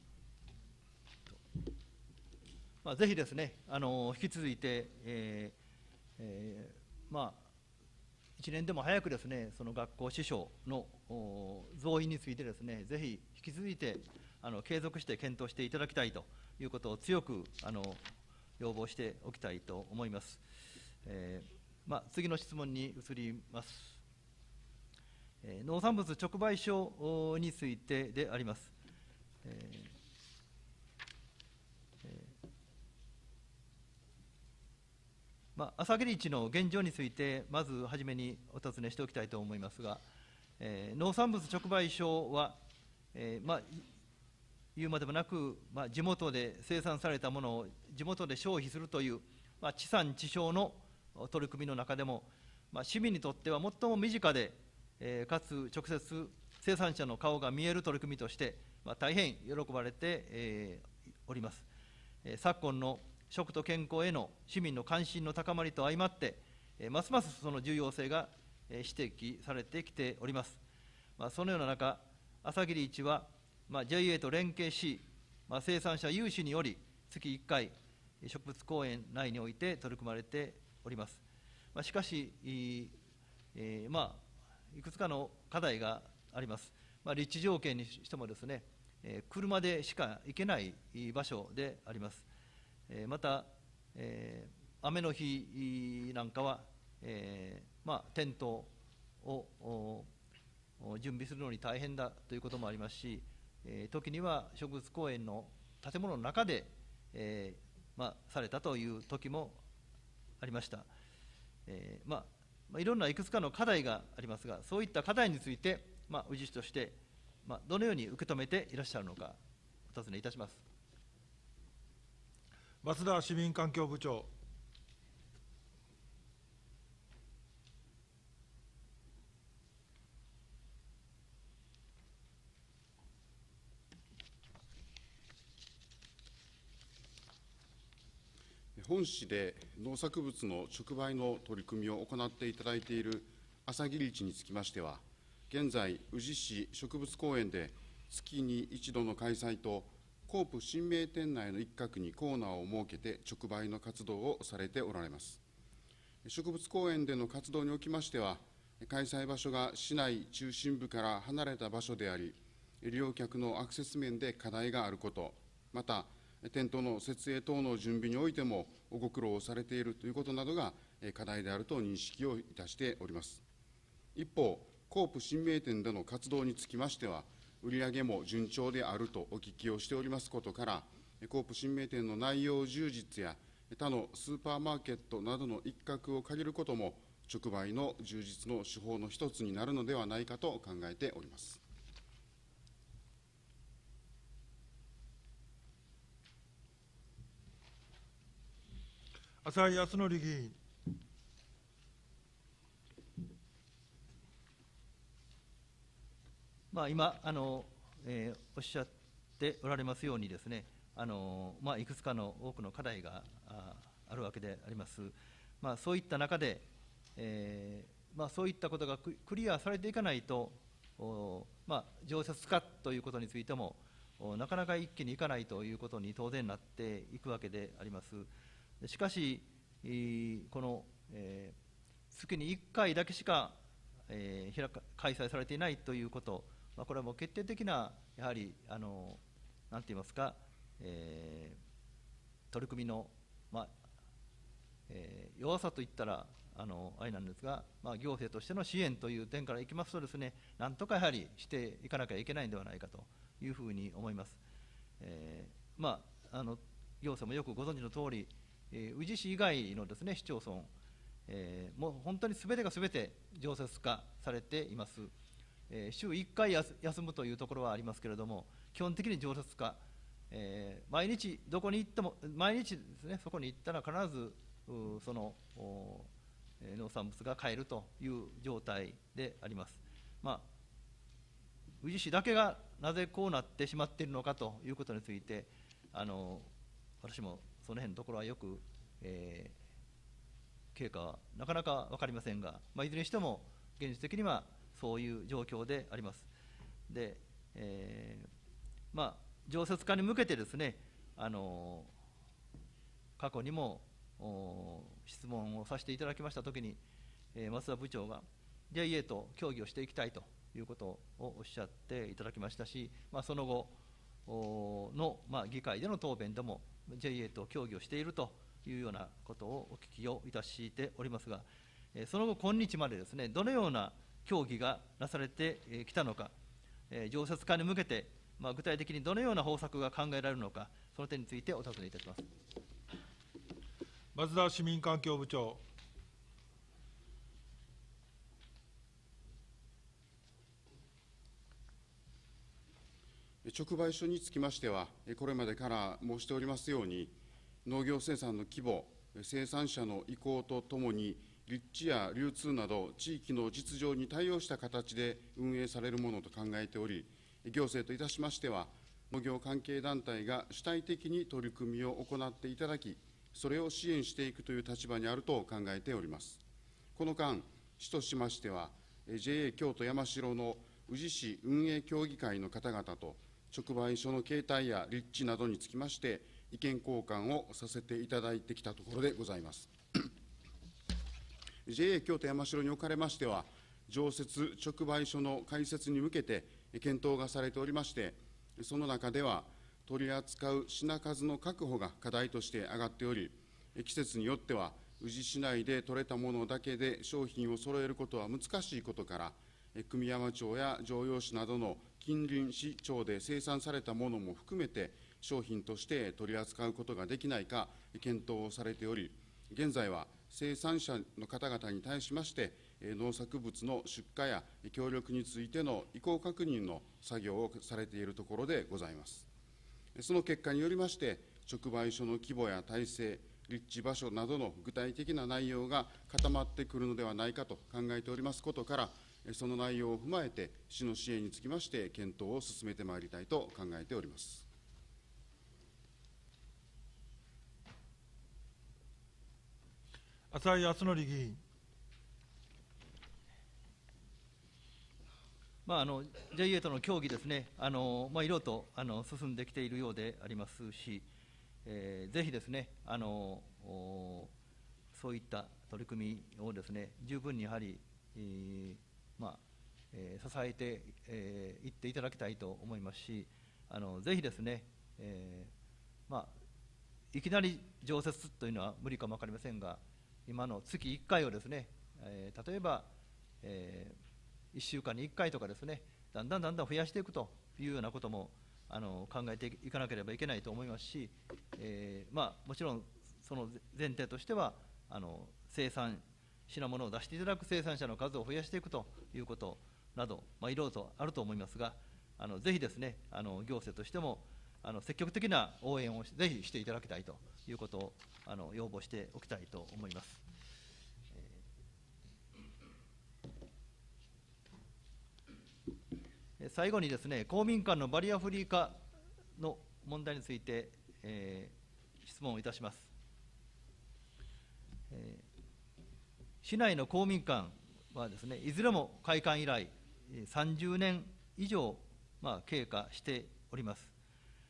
ぜひですね、引き続いて、1年でも早くですね、その学校司書の増員についてですね、ぜひ引き続いて継続して検討していただきたいということを強く要望しておきたいと思います。次の質問に移ります。農産物直売所についてであります。 朝霧市の現状について、まずはじめにお尋ねしておきたいと思いますが、農産物直売所は、言うまでもなく、地元で生産されたものを地元で消費するという、地産地消の取り組みの中でも、市民にとっては最も身近で、かつ直接生産者の顔が見える取り組みとして、大変喜ばれて、おります。昨今の食と健康への市民の関心の高まりと相まって、ますますその重要性が指摘されてきております。そのような中、朝霧市は、JA と連携し、生産者有志により、月1回、植物公園内において取り組まれております。しかし、いくつかの課題があります。立地条件にしてもですね、車でしか行けない場所であります。また、雨の日なんかは、テントを準備するのに大変だということもありますし、時には植物公園の建物の中で、されたという時もありました。いろんないくつかの課題がありますが、そういった課題について、宇治市として、どのように受け止めていらっしゃるのか、お尋ねいたします。 増田市民環境部長。 本市で農作物の直売の取り組みを行っていただいている朝霧市につきましては、現在、宇治市植物公園で月に一度の開催と、コープ新名店内の一角にコーナーを設けて直売の活動をされておられます。植物公園での活動におきましては、開催場所が市内中心部から離れた場所であり、利用客のアクセス面で課題があること、また、テントの設営等の準備においてもご苦労をされているということなどが課題であると認識をいたしております。一方、コープ新名店での活動につきましては、売上も順調であるとお聞きをしておりますことから、コープ新名店の内容充実や他のスーパーマーケットなどの一角を借りることも、直売の充実の手法の一つになるのではないかと考えております。 浅井康則議員。 今おっしゃっておられますようにですね、いくつかの多くの課題があるわけであります。そういった中で、そういったことがクリアされていかないと、常設化ということについても、なかなか一気にいかないということに当然なっていくわけであります。しかし、この、月に1回だけしか、開催されていないということ、これはもう決定的な、やはり、なんて言いますか、取り組みの、弱さといったら、あれなんですが、行政としての支援という点からいきますとですね、なんとかやはりしていかなきゃいけないんではないかというふうに思います。行政もよくご存知のとおり、宇治市以外のですね、市町村、もう本当にすべてがすべて常設化されています。週1回休むというところはありますけれども、基本的に常設化、毎日どこに行っても、毎日ですね、そこに行ったら必ずその農産物が買えるという状態であります。宇治市だけがなぜこうなってしまっているのかということについて、私もその辺のところはよく、経過はなかなか分かりませんが、いずれにしても現実的にはそういう状況であります。で、常設化に向けてですね、過去にも質問をさせていただきましたときに、増田部長が JA と協議をしていきたいということをおっしゃっていただきましたし、その後の、議会での答弁でも JA と協議をしているというようなことをお聞きをいたしておりますが、その後、今日までですね、どのような協議がなされてきたのか、常設化に向けて、具体的にどのような方策が考えられるのか、その点についてお尋ねいたします。 松田市民環境部長。 直売所につきましては、これまでから申しておりますように、農業生産の規模、生産者の意向とともに、立地や流通など、地域の実情に対応した形で運営されるものと考えており、行政といたしましては、農業関係団体が主体的に取り組みを行っていただき、それを支援していくという立場にあると考えております。この間、市としましては、JA 京都山城の宇治市運営協議会の方々と、直売所の形態や立地などにつきまして、意見交換をさせていただいてきたところでございます。JA 京都山城におかれましては、常設直売所の開設に向けて検討がされておりまして、その中では、取り扱う品数の確保が課題として上がっており、季節によっては、宇治市内で取れたものだけで商品を揃えることは難しいことから、久御山町や城陽市などの近隣市町で生産されたものも含めて、商品として取り扱うことができないか、検討をされており、現在は生産者の方々に対しまして、農作物の出荷や協力についての意向確認の作業をされているところでございます。その結果によりまして、直売所の規模や体制、立地場所などの具体的な内容が固まってくるのではないかと考えておりますことから、その内容を踏まえて、市の支援につきまして検討を進めてまいりたいと考えております。 浅井敦典議員。 JA との協議ですね、いろいろと進んできているようでありますし、ぜひですね、そういった取り組みをですね、十分にやはり、支えていっていただきたいと思いますし、ぜひですね、いきなり常設というのは無理かも分かりませんが、今の月1回をですね、例えば、1週間に1回とかですね、だんだん増やしていくというようなことも考えていかなければいけないと思いますし、もちろんその前提としては、生産品物を出していただく生産者の数を増やしていくということなど、いろいろとあると思いますが、ぜひですね、行政としても積極的な応援をぜひしていただきたいということを要望しておきたいと思います。最後にですね、公民館のバリアフリー化の問題について、質問をいたします。市内の公民館はですね、いずれも開館以来、30年以上、経過しております。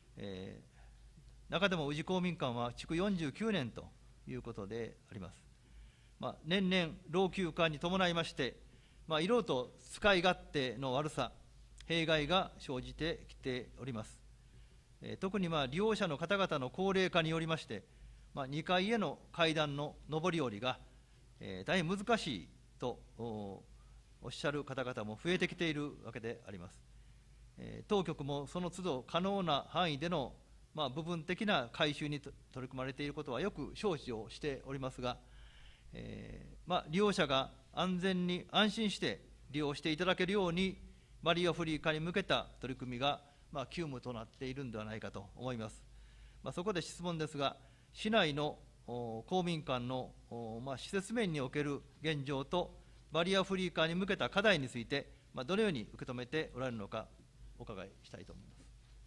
中でも宇治公民館は築49年ということであります。年々老朽化に伴いまして、いろいろと使い勝手の悪さ、弊害が生じてきております。特に利用者の方々の高齢化によりまして、2階への階段の上り下りが、大変難しいとおっしゃる方々も増えてきているわけであります。当局もその都度可能な範囲での、部分的な改修に取り組まれていることはよく承知をしておりますが、利用者が安全に安心して利用していただけるように、バリアフリー化に向けた取り組みが、急務となっているのではないかと思います。そこで質問ですが、市内の公民館の、施設面における現状と、バリアフリー化に向けた課題について、どのように受け止めておられるのか、お伺いしたいと思います。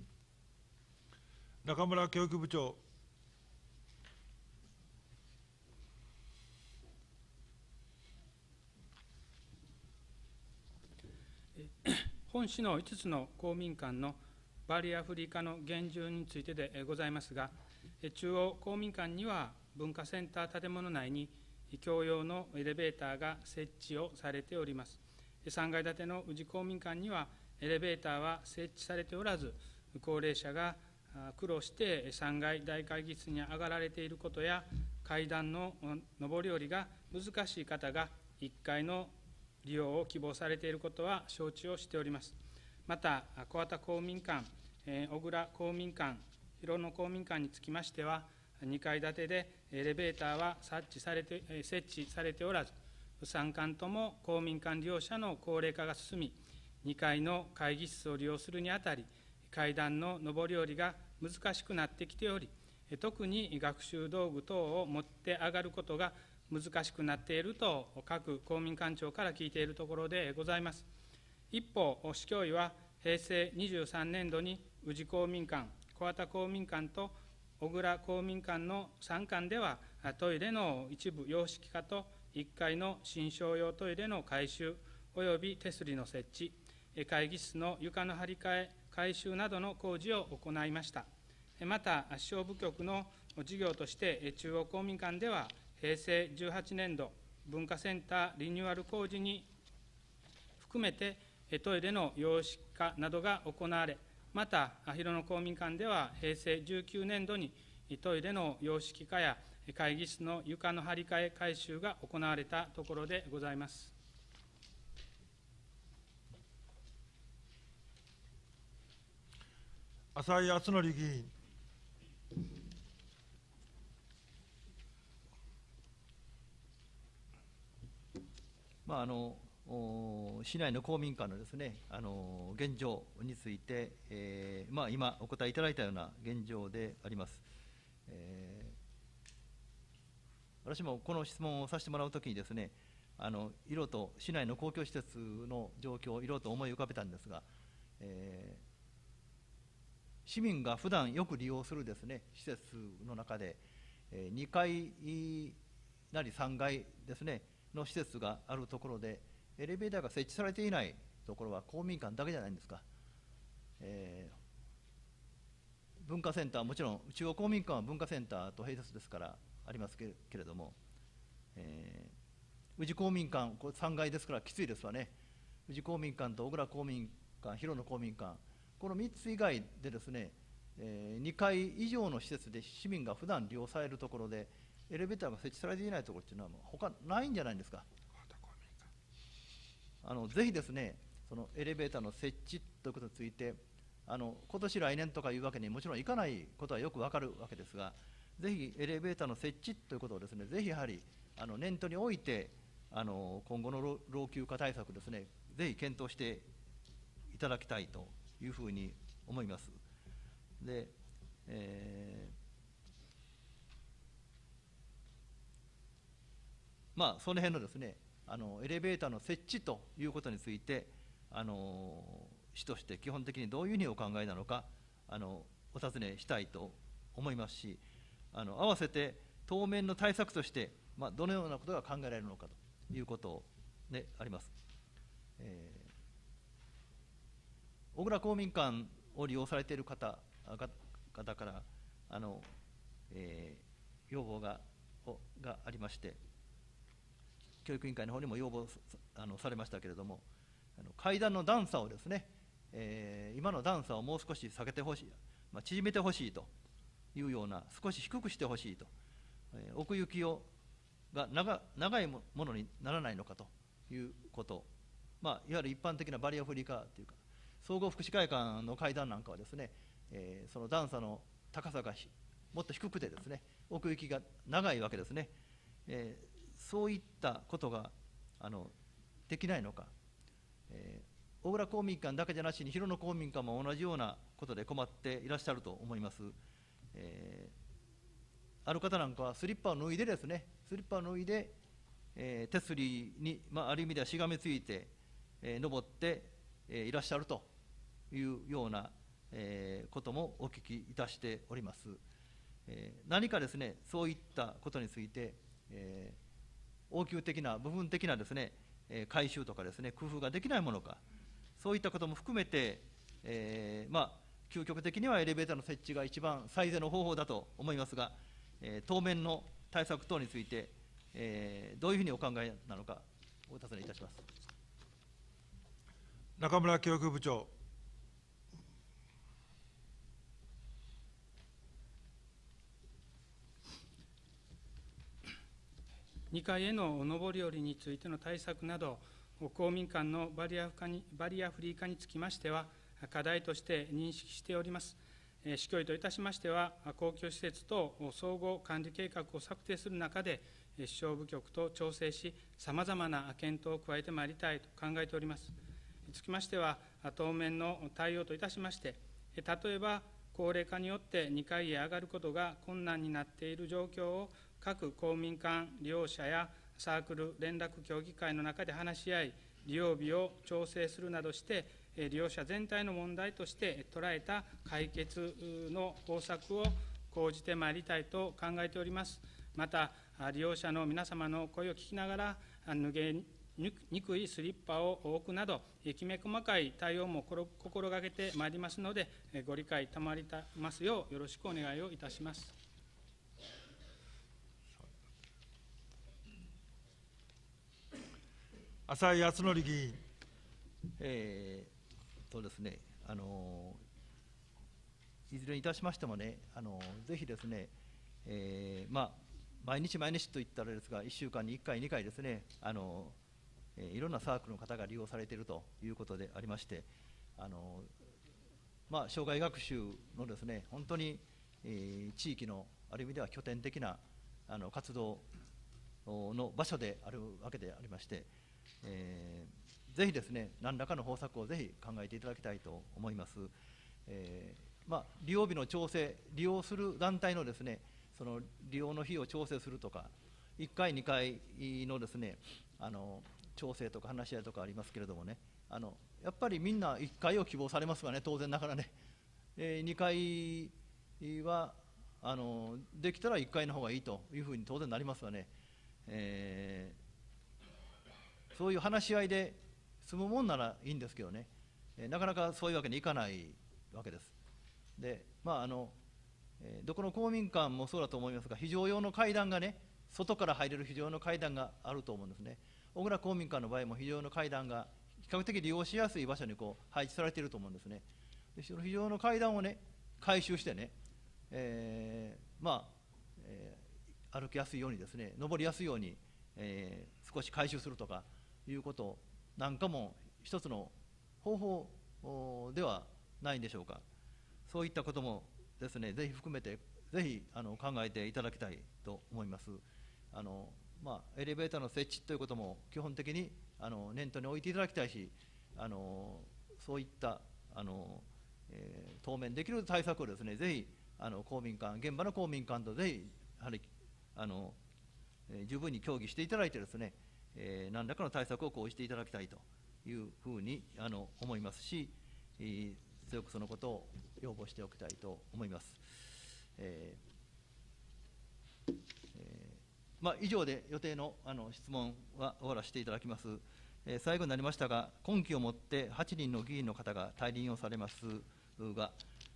中村教育部長。 本市の5つの公民館のバリアフリー化の現状についてでございますが、中央公民館には文化センター建物内に共用のエレベーターが設置をされております。3階建ての宇治公民館にはエレベーターは設置されておらず、高齢者が苦労して3階大会議室に上がられていることや、階段の上り下りが難しい方が1階の利用を希望されていることは承知をしております。また、小畑公民館、小倉公民館、広野公民館につきましては、 2階建てでエレベーターは設置されておらず、3館とも公民館利用者の高齢化が進み、2階の会議室を利用するにあたり、階段の上り下りが難しくなってきており、特に学習道具等を持って上がることが難しくなっていると、各公民館長から聞いているところでございます。一方、市教委は平成23年度に宇治公民館、小畑公民館と小倉公民館の3館では、トイレの一部洋式化と1階の新商用トイレの改修および手すりの設置、会議室の床の張り替え、改修などの工事を行いました。また、市商部局の事業として、中央公民館では、平成18年度文化センターリニューアル工事に含めて、トイレの洋式化などが行われ、また、広野公民館では、平成19年度にトイレの洋式化や会議室の床の張り替え改修が行われたところでございます。 浅井敦典議員。 市内の公民館のですね、現状について、今お答えいただいたような現状であります。私もこの質問をさせてもらうときにですね、いろいろと市内の公共施設の状況をいろいろと思い浮かべたんですが、市民が普段よく利用するですね、施設の中で、2階なり3階ですね、の施設があるところで、エレベーターが設置されていないところは公民館だけじゃないんですか。文化センター、もちろん中央公民館は文化センターと併設ですからありますけれども、宇治公民館、これ3階ですからきついですわね。宇治公民館と小倉公民館、広野公民館、この3つ以外でですね、2階以上の施設で市民が普段利用されるところで、エレベーターが設置されていないところっていうのは、他ないんじゃないんですか。ぜひですね、そのエレベーターの設置ということについて、今年来年とかいうわけにもちろんいかないことはよくわかるわけですが、ぜひエレベーターの設置ということをですね、ぜひやはり念頭に置いて、今後の老朽化対策ですね、ぜひ検討していただきたいというふうに思います。で、その辺のですね、エレベーターの設置ということについて、市として基本的にどういうふうにお考えなのか、お尋ねしたいと思いますし、合わせて当面の対策として、どのようなことが考えられるのかということであります。小倉公民館を利用されている方から要望がありまして、教育委員会の方にも要望されましたけれども、階段の段差をですね、今の段差をもう少し下げてほしい、縮めてほしいというような、少し低くしてほしいと、奥行きが長いものにならないのかということ、いわゆる一般的なバリアフリー化というか、総合福祉会館の階段なんかはですね、その段差の高さがもっと低くてですね、奥行きが長いわけですね。そういったことができないのか、小倉公民館だけじゃなしに広野公民館も同じようなことで困っていらっしゃると思います。ある方なんかはスリッパを脱いでですね、スリッパを脱いで、手すりに、ある意味ではしがみついて、登って、いらっしゃるというような、こともお聞きいたしております。何かですね、そういったことについて、応急的な部分的なですね、改修とかですね、工夫ができないものか、そういったことも含めて、究極的にはエレベーターの設置が一番最善の方法だと思いますが、当面の対策等について、どういうふうにお考えなのか、お尋ねいたします。 中村教育部長。 2階への上り下りについての対策など、公民館のバリアフリー化につきましては、課題として認識しております。 市教委といたしましては、公共施設と総合管理計画を策定する中で、首相部局と調整し、さまざまな検討を加えてまいりたいと考えております。つきましては、当面の対応といたしまして、例えば高齢化によって2階へ上がることが困難になっている状況を、各公民館利用者やサークル連絡協議会の中で話し合い、利用日を調整するなどして、利用者全体の問題として捉えた解決の方策を講じてまいりたいと考えております。また、利用者の皆様の声を聞きながら、脱げにくいスリッパを置くなど、きめ細かい対応も心がけてまいりますので、ご理解賜りますよう、よろしくお願いをいたします。 浅井敦典議員。 ですね、いずれにいたしましてもね、ぜひですね、毎日毎日といったらですが、1週間に1回、2回ですね、いろんなサークルの方が利用されているということでありまして、障害学習のですね、本当に、地域のある意味では拠点的な活動の場所であるわけでありまして、ぜひですね、何らかの方策をぜひ考えていただきたいと思います。利用日の調整、利用する団体のですね、その利用の日を調整するとか、1回、2回のですね、調整とか話し合いとかありますけれどもね、やっぱりみんな1回を希望されますがね、当然ながらね、2回はできたら1回の方がいいというふうに当然なりますがね、そういう話し合いで済むもんならいいんですけどね、なかなかそういうわけにいかないわけです。で、どこの公民館もそうだと思いますが、非常用の階段がね、外から入れる非常用の階段があると思うんですね。小倉公民館の場合も非常用の階段が比較的利用しやすい場所に配置されていると思うんですね。で、その非常用の階段をね、改修してね、歩きやすいようにですね、登りやすいように、少し改修するとかいうことなんかも一つの方法ではないんでしょうか。そういったこともですね、ぜひ含めて、ぜひ考えていただきたいと思います。エレベーターの設置ということも基本的に念頭に置いていただきたいし、そういった当面できる対策をですね、ぜひ公民館、現場の公民館とぜひやはり十分に協議していただいてですね、何らかの対策を講じていただきたいというふうに思いますし、強くそのことを要望しておきたいと思います。以上で予定の質問は終わらせていただきます。最後になりましたが、今期をもって8人の議員の方が退任をされますが、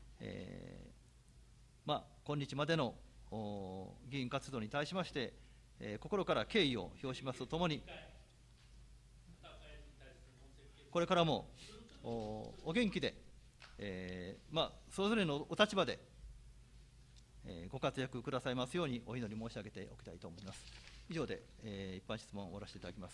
今日までの議員活動に対しまして、心から敬意を表しますとともに、これからもお元気で、それぞれのお立場で、ご活躍くださいますようにお祈り申し上げておきたいと思います。以上で、一般質問を終わらせていただきます。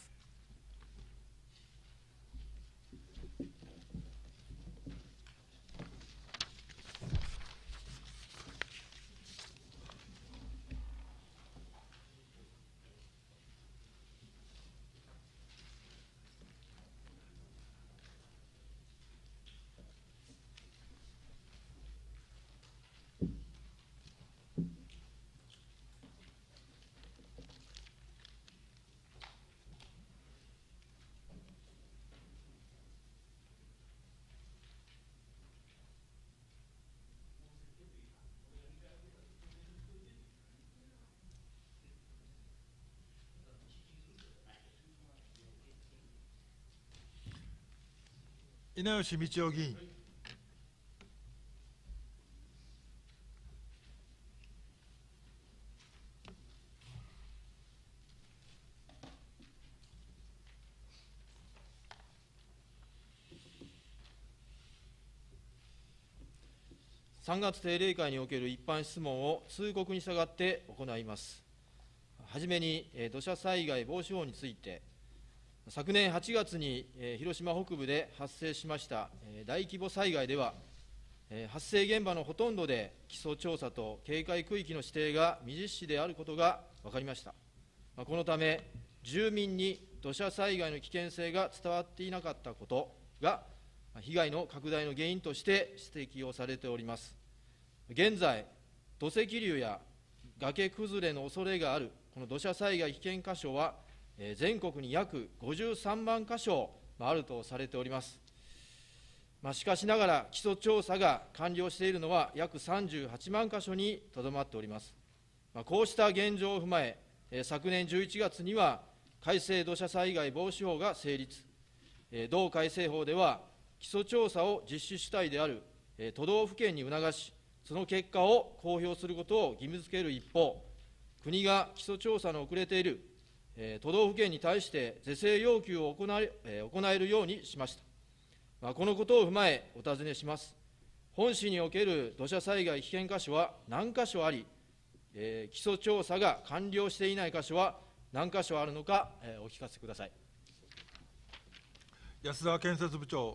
稲吉道夫議員。 3月定例会における一般質問を通告に従って行います。はじめに、土砂災害防止法について、昨年8月に広島北部で発生しました大規模災害では、 発生現場のほとんどで基礎調査と警戒区域の指定が未実施であることが分かりました。このため、住民に土砂災害の危険性が伝わっていなかったことが、被害の拡大の原因として指摘をされております。現在、土石流や崖崩れの恐れがあるこの土砂災害危険箇所は、全国に約53万箇所あるとされております。しかしながら、基礎調査が完了しているのは約38万箇所にとどまっております。こうした現状を踏まえ、昨年11月には、改正土砂災害防止法が成立。同改正法では、基礎調査を実施主体である都道府県に促し、その結果を公表することを義務付ける一方、国が基礎調査の遅れている都道府県に対して是正要求を行えるようにしました。このことを踏まえお尋ねします。本市における土砂災害危険箇所は何箇所あり、基礎調査が完了していない箇所は何箇所あるのか、お聞かせください。 安田建設部長。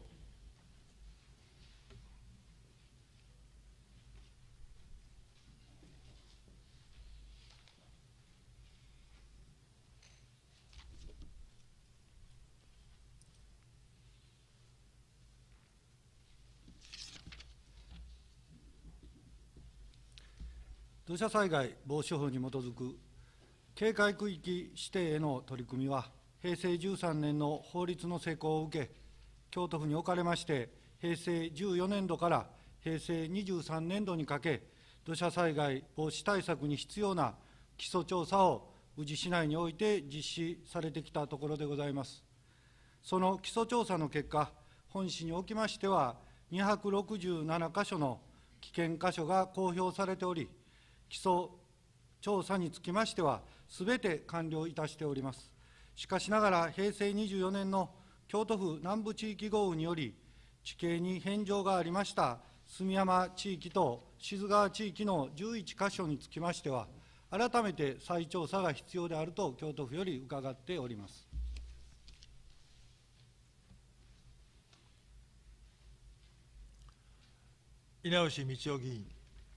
土砂災害防止法に基づく警戒区域指定への取り組みは、平成13年の法律の施行を受け、京都府におかれまして、平成14年度から平成23年度にかけ、土砂災害防止対策に必要な基礎調査を宇治市内において実施されてきたところでございます。その基礎調査の結果、本市におきましては、267箇所の危険箇所が公表されており、基礎調査につきましては、すべて完了いたしております。しかしながら、平成24年の京都府南部地域豪雨により、地形に変状がありました住山地域と志津川地域の11カ所につきましては、改めて再調査が必要であると京都府より伺っております。 稲吉道夫議員。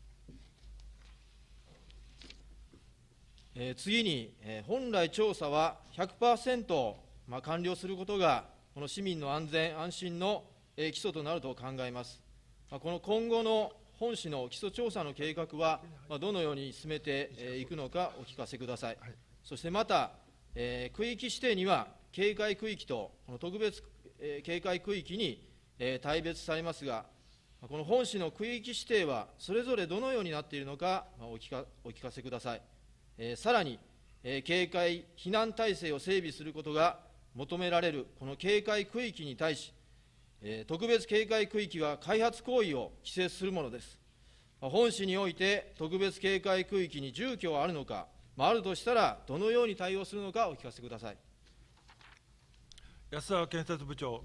次に、本来調査は 100% 完了することが、この市民の安全・安心の基礎となると考えます。この今後の本市の基礎調査の計画は、どのように進めていくのかお聞かせください。そしてまた、区域指定には、警戒区域とこの特別警戒区域に大別されますが、この本市の区域指定は、それぞれどのようになっているのか、お聞かせください。さらに、警戒避難体制を整備することが求められるこの警戒区域に対し、特別警戒区域は開発行為を規制するものです。本市において特別警戒区域に住居はあるのか、あるとしたらどのように対応するのかお聞かせください。 安田建設部長。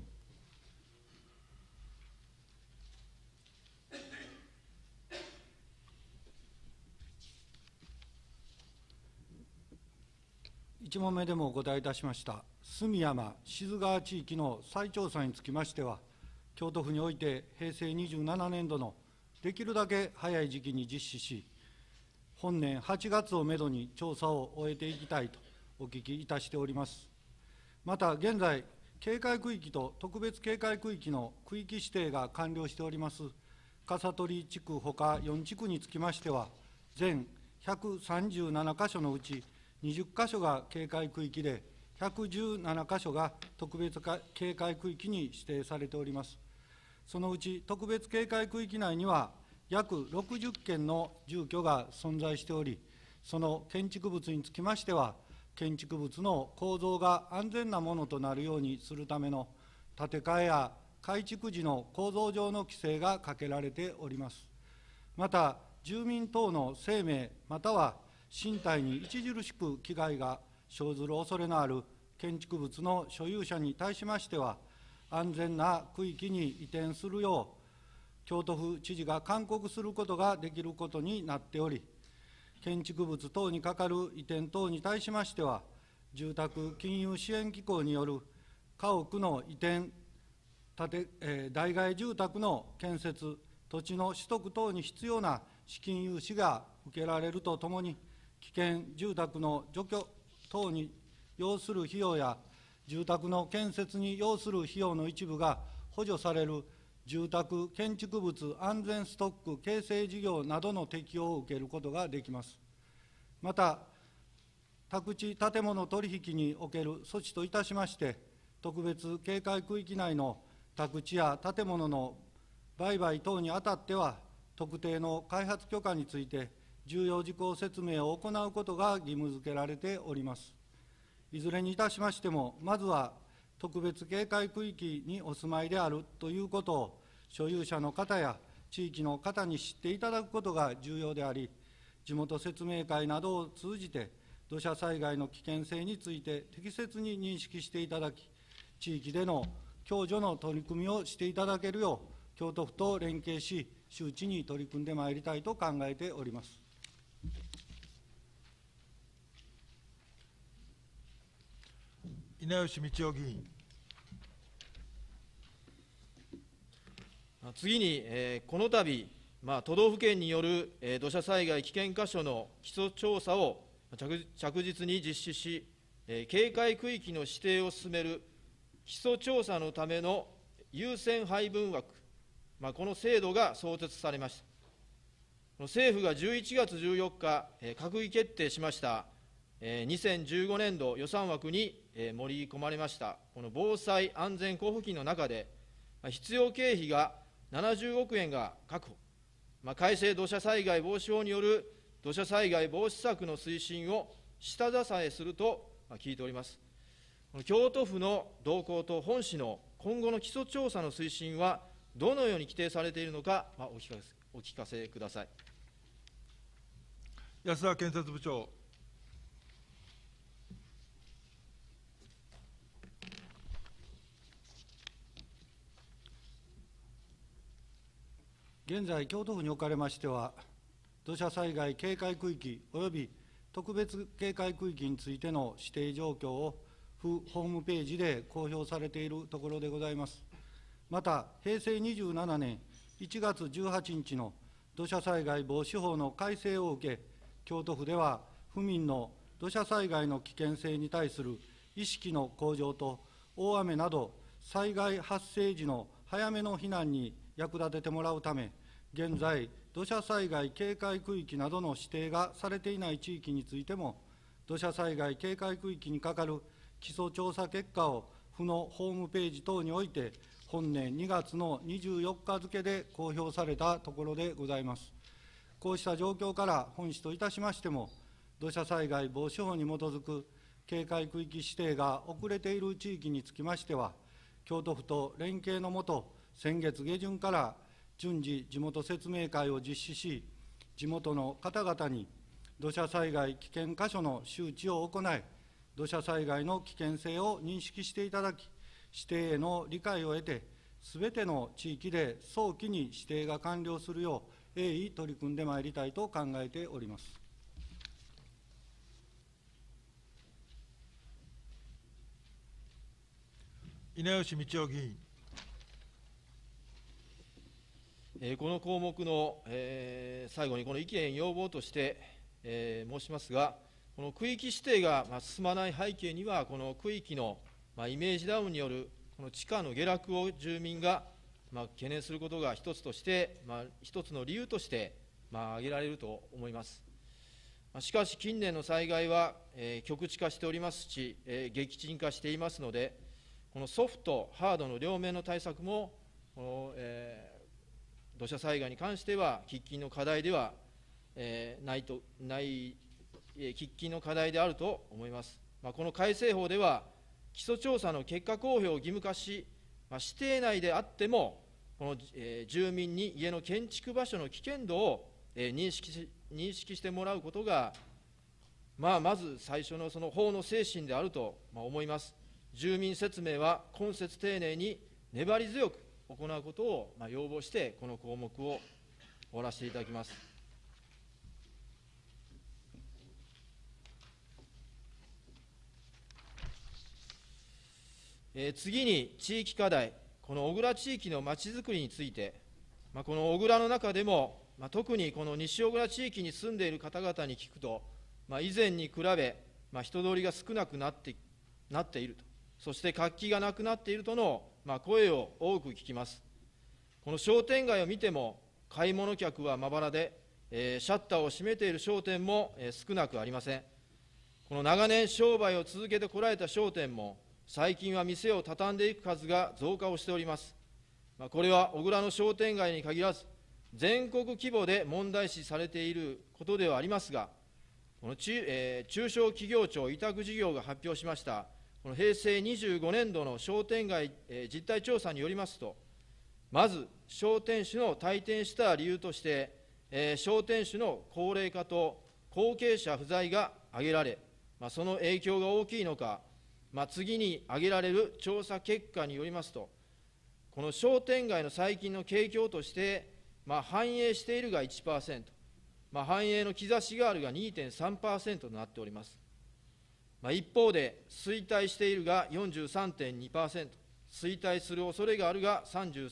1問目でもお答えいたしました、住山、志津川地域の再調査につきましては、京都府において平成27年度のできるだけ早い時期に実施し、本年8月をめどに調査を終えていきたいとお聞きいたしております。また、現在、警戒区域と特別警戒区域の区域指定が完了しております、笠取地区ほか4地区につきましては、全137カ所のうち、20カ所が警戒区域で、117カ所が特別警戒区域に指定されております。そのうち特別警戒区域内には、約60件の住居が存在しており、その建築物につきましては、建築物の構造が安全なものとなるようにするための建て替えや改築時の構造上の規制がかけられております。また、住民等の生命または身体に著しく危害が生ずる恐れのある建築物の所有者に対しましては、安全な区域に移転するよう、京都府知事が勧告することができることになっており、建築物等にかかる移転等に対しましては、住宅金融支援機構による家屋の移転、代替住宅の建設土地の取得等に必要な資金融資が受けられるとともに、危険住宅の除去等に要する費用や、住宅の建設に要する費用の一部が補助される住宅建築物安全ストック形成事業などの適用を受けることができます。また、宅地建物取引における措置といたしまして、特別警戒区域内の宅地や建物の売買等にあたっては、特定の開発許可について重要事項説明を行うことが義務付けられております。いずれにいたしましても、まずは特別警戒区域にお住まいであるということを、所有者の方や地域の方に知っていただくことが重要であり、地元説明会などを通じて、土砂災害の危険性について適切に認識していただき、地域での共助の取り組みをしていただけるよう、京都府と連携し、周知に取り組んでまいりたいと考えております。 稲吉道夫議員。 次に、この度、都道府県による土砂災害危険箇所の基礎調査を着実に実施し、警戒区域の指定を進める基礎調査のための優先配分枠、この制度が創設されました。政府が11月14日、閣議決定しました2015年度予算枠に盛り込まれましたこの防災安全交付金の中で、必要経費が70億円が確保、改正土砂災害防止法による土砂災害防止策の推進を下支えすると聞いております。京都府の動向と本市の今後の基礎調査の推進は、どのように規定されているのか、お聞かせください。 安田建設部長。 現在、京都府におかれましては、土砂災害警戒区域および特別警戒区域についての指定状況を府ホームページで公表されているところでございます。また、平成27年1月18日の土砂災害防止法の改正を受け、京都府では府民の土砂災害の危険性に対する意識の向上と、大雨など災害発生時の早めの避難に役立ててもらうため、現在、土砂災害警戒区域などの指定がされていない地域についても、土砂災害警戒区域にかかる基礎調査結果を府のホームページ等において、本年2月の24日付で公表されたところでございます。こうした状況から本市といたしましても、土砂災害防止法に基づく警戒区域指定が遅れている地域につきましては、京都府と連携のもと、先月下旬から順次、地元説明会を実施し、地元の方々に土砂災害危険箇所の周知を行い、土砂災害の危険性を認識していただき、指定への理解を得て、すべての地域で早期に指定が完了するよう、鋭意取り組んでまいりたいと考えております。 稲吉道夫議員。 この項目の、最後にこの意見、要望として、申しますが、この区域指定が進まない背景には、この区域のイメージダウンによるこの地価の下落を住民が懸念することが一つとして、一つの理由として挙げられると思います。しかし、近年の災害は極地化しておりますし、激甚化していますので、このソフト、ハードの両面の対策も、土砂災害に関しては喫緊の課題ではない喫緊の課題であると思います。この改正法では、基礎調査の結果公表を義務化し、指定内であっても、この住民に家の建築場所の危険度を認識してもらうことが、まず最初のその法の精神であると思います。住民説明は今節丁寧に粘り強く行うことを要望して、この項目を終わらせていただきます。次に地域課題、この小倉地域のまちづくりについて、 この小倉の中でも、特にこの西小倉地域に住んでいる方々に聞くと、以前に比べ、人通りが少なくなっていると、そして活気がなくなっているとの、声を多く聞きます。この商店街を見ても、買い物客はまばらで、シャッターを閉めている商店も少なくありません。この長年商売を続けてこられた商店も、最近は店を畳んでいく数が増加をしております。これは小倉の商店街に限らず、全国規模で問題視されていることではありますが、この中小企業庁委託事業が発表しました、この平成25年度の商店街実態調査によりますと、まず商店主の退店した理由として、商店主の高齢化と後継者不在が挙げられ、その影響が大きいのか、次に挙げられる調査結果によりますと、この商店街の最近の景況として、繁栄しているが 1%、繁栄の兆しがあるが 2.3% となっております。一方で、衰退しているが 43.2%、衰退する恐れがあるが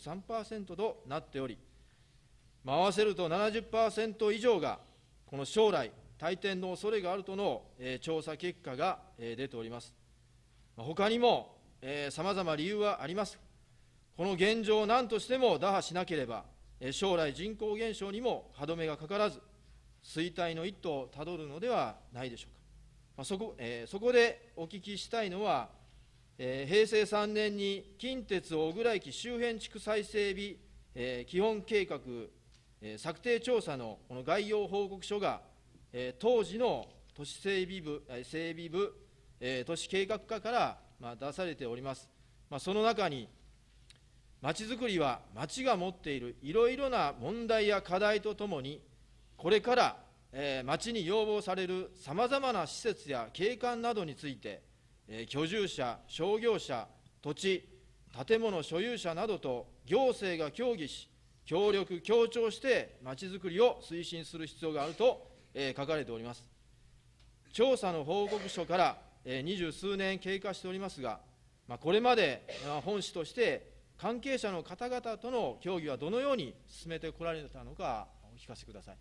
33% となっており、合わせると 70% 以上が、この将来、退店の恐れがあるとの調査結果が出ております。他にもさまざま理由はあります。この現状を何としても打破しなければ、将来人口減少にも歯止めがかからず、衰退の一途をたどるのではないでしょうか。そこでお聞きしたいのは、平成3年に近鉄小倉駅周辺地区再整備基本計画策定調査のこの概要報告書が、当時の都市整備部、都市計画課から出されております。その中に、まちづくりは町が持っているいろいろな問題や課題とともに、これから町に要望されるさまざまな施設や景観などについて、居住者、商業者、土地、建物所有者などと行政が協議し、協力、協調してまちづくりを推進する必要があると書かれております。調査の報告書から20数年経過しておりますが、これまで本市として関係者の方々との協議はどのように進めてこられたのか、お聞かせください。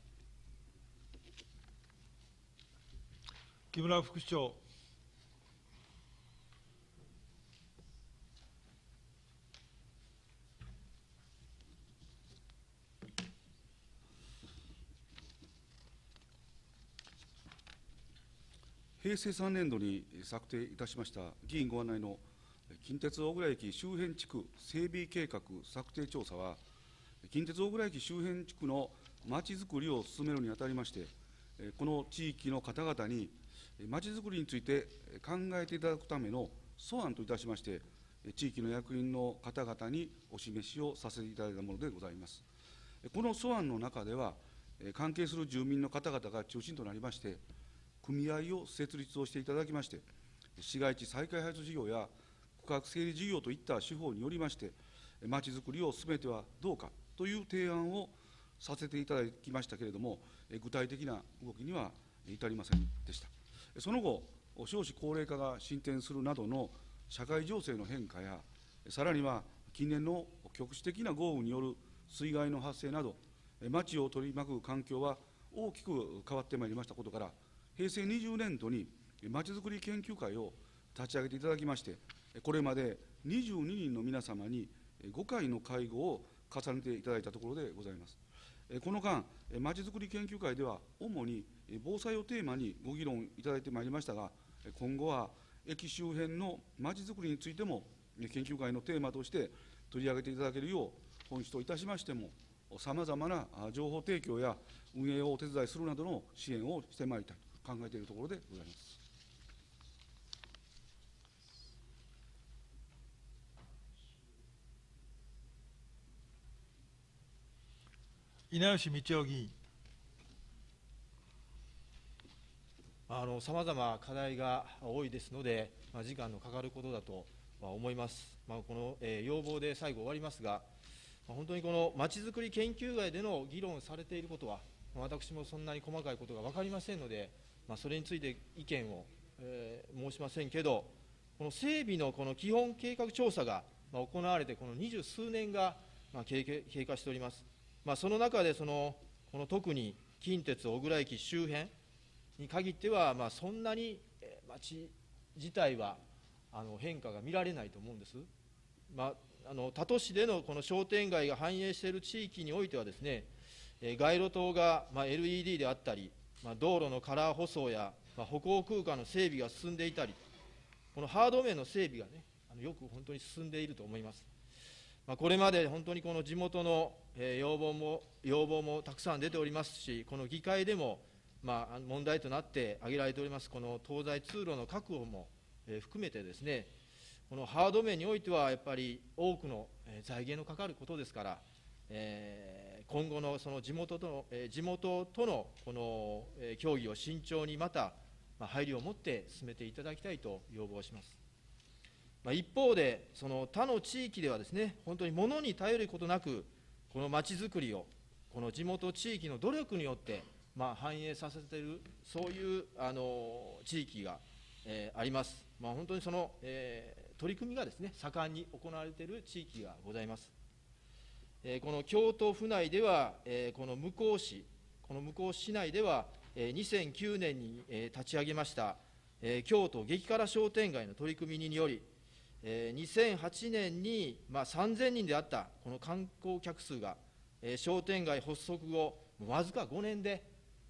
木村副市長。 平成3年度に策定いたしました議員ご案内の近鉄大倉駅周辺地区整備計画策定調査は、近鉄大倉駅周辺地区のまちづくりを進めるにあたりまして、この地域の方々にまちづくりについて考えていただくための素案といたしまして、地域の役員の方々にお示しをさせていただいたものでございます。この素案の中では、関係する住民の方々が中心となりまして、組合を設立をしていただきまして、市街地再開発事業や区画整理事業といった手法によりまして、まちづくりを進めてはどうかという提案をさせていただきましたけれども、具体的な動きには至りませんでした。その後、少子高齢化が進展するなどの社会情勢の変化や、さらには近年の局地的な豪雨による水害の発生など、町を取り巻く環境は大きく変わってまいりましたことから、平成20年度にまちづくり研究会を立ち上げていただきまして、これまで22人の皆様に5回の会合を重ねていただいたところでございます。この間、まちづくり研究会では、主に防災をテーマにご議論いただいてまいりましたが、今後は駅周辺のまちづくりについても、研究会のテーマとして取り上げていただけるよう、本市といたしましても、さまざまな情報提供や運営をお手伝いするなどの支援をしてまいりたいと考えているところでございます。 稲吉道夫議員。 さまざま課題が多いですので、時間のかかることだと思います。この要望で最後終わりますが、本当にこのまちづくり研究会での議論されていることは、私もそんなに細かいことが分かりませんので、それについて意見を申しませんけど、この整備のこの基本計画調査が行われて、この20数年が経過しております。 その中でこの特に近鉄小倉駅周辺に限っては、そんなに町自体は変化が見られないと思うんです。他都市でのこの商店街が繁栄している地域においてはですね、街路灯がLED であったり、道路のカラー舗装や歩行空間の整備が進んでいたり、このハード面の整備がね、よく本当に進んでいると思います。これまで本当にこの地元の要望もたくさん出ておりますし、この議会でも問題となって挙げられております、この東西通路の確保も含めてですね、このハード面においてはやっぱり多くの財源のかかることですから、今後のその地元とのこの協議を慎重にまた配慮を持って進めていただきたいと要望します。一方で、その他の地域ではですね、本当に物に頼ることなく、このまちづくりを、この地元地域の努力によって、反映させている、そういう地域が、あります。本当にその、取り組みがですね、盛んに行われている地域がございます。この京都府内では、この向日市内では、2009年に立ち上げました、京都激辛商店街の取り組みにより、2008年に3000人であったこの観光客数が、商店街発足後、わずか5年で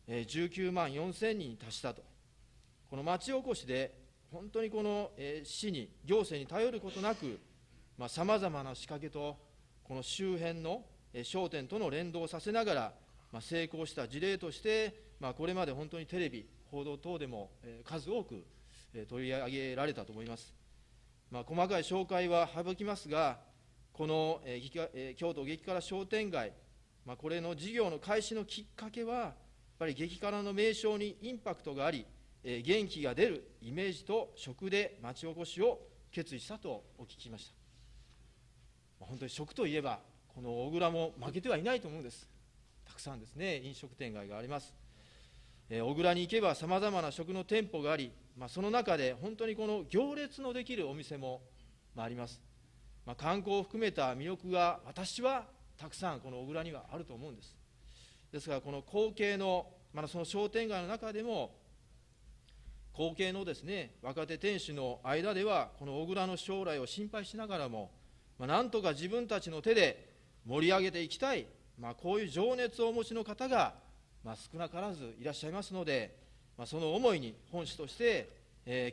19万4000人に達したと、この町おこしで、本当にこの市に、行政に頼ることなく、さまざまな仕掛けと、この周辺の商店との連動をさせながら、成功した事例として、これまで本当にテレビ、報道等でも数多く取り上げられたと思います。細かい紹介は省きますが、この京都激辛商店街、これの事業の開始のきっかけは、やっぱり激辛の名称にインパクトがあり、元気が出るイメージと食で町おこしを決意したとお聞きしました。本当に食といえば、この小倉も負けてはいないと思うんです。たくさんですね、飲食店街があります。小倉に行けばさまざまな食の店舗があり、その中で本当にこの行列のできるお店もあります。観光を含めた魅力が私はたくさんこの小倉にはあると思うんです。ですからこの後継の、その商店街の中でも後継のですね、若手店主の間ではこの小倉の将来を心配しながらも、なんとか自分たちの手で盛り上げていきたい、こういう情熱をお持ちの方が少なからずいらっしゃいますので、その思いに本市として、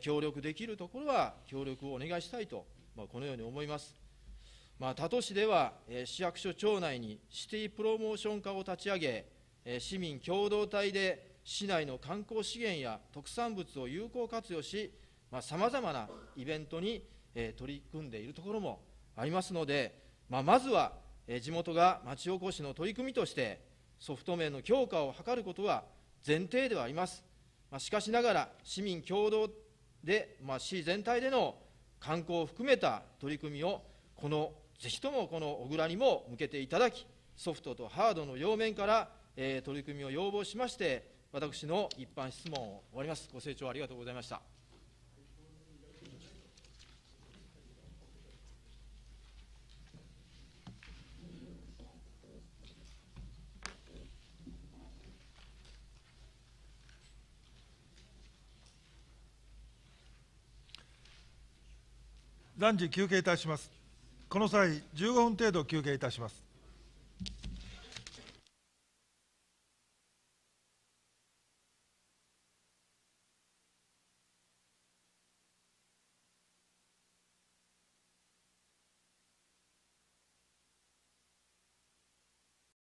協力できるところは協力をお願いしたいと、このように思います。他都市では、市役所庁内にシティプロモーション課を立ち上げ、市民共同体で市内の観光資源や特産物を有効活用し、さまざまなイベントに、取り組んでいるところもありますので、まずは、地元が町おこしの取り組みとしてソフト面の強化を図ることは前提ではあります。しかしながら市民共同で、市全体での観光を含めた取り組みをぜひともこの小倉にも向けていただき、ソフトとハードの両面から、取り組みを要望しまして、私の一般質問を終わります。ご清聴ありがとうございました。 暫時休憩いたします。この際、15分程度休憩いたします。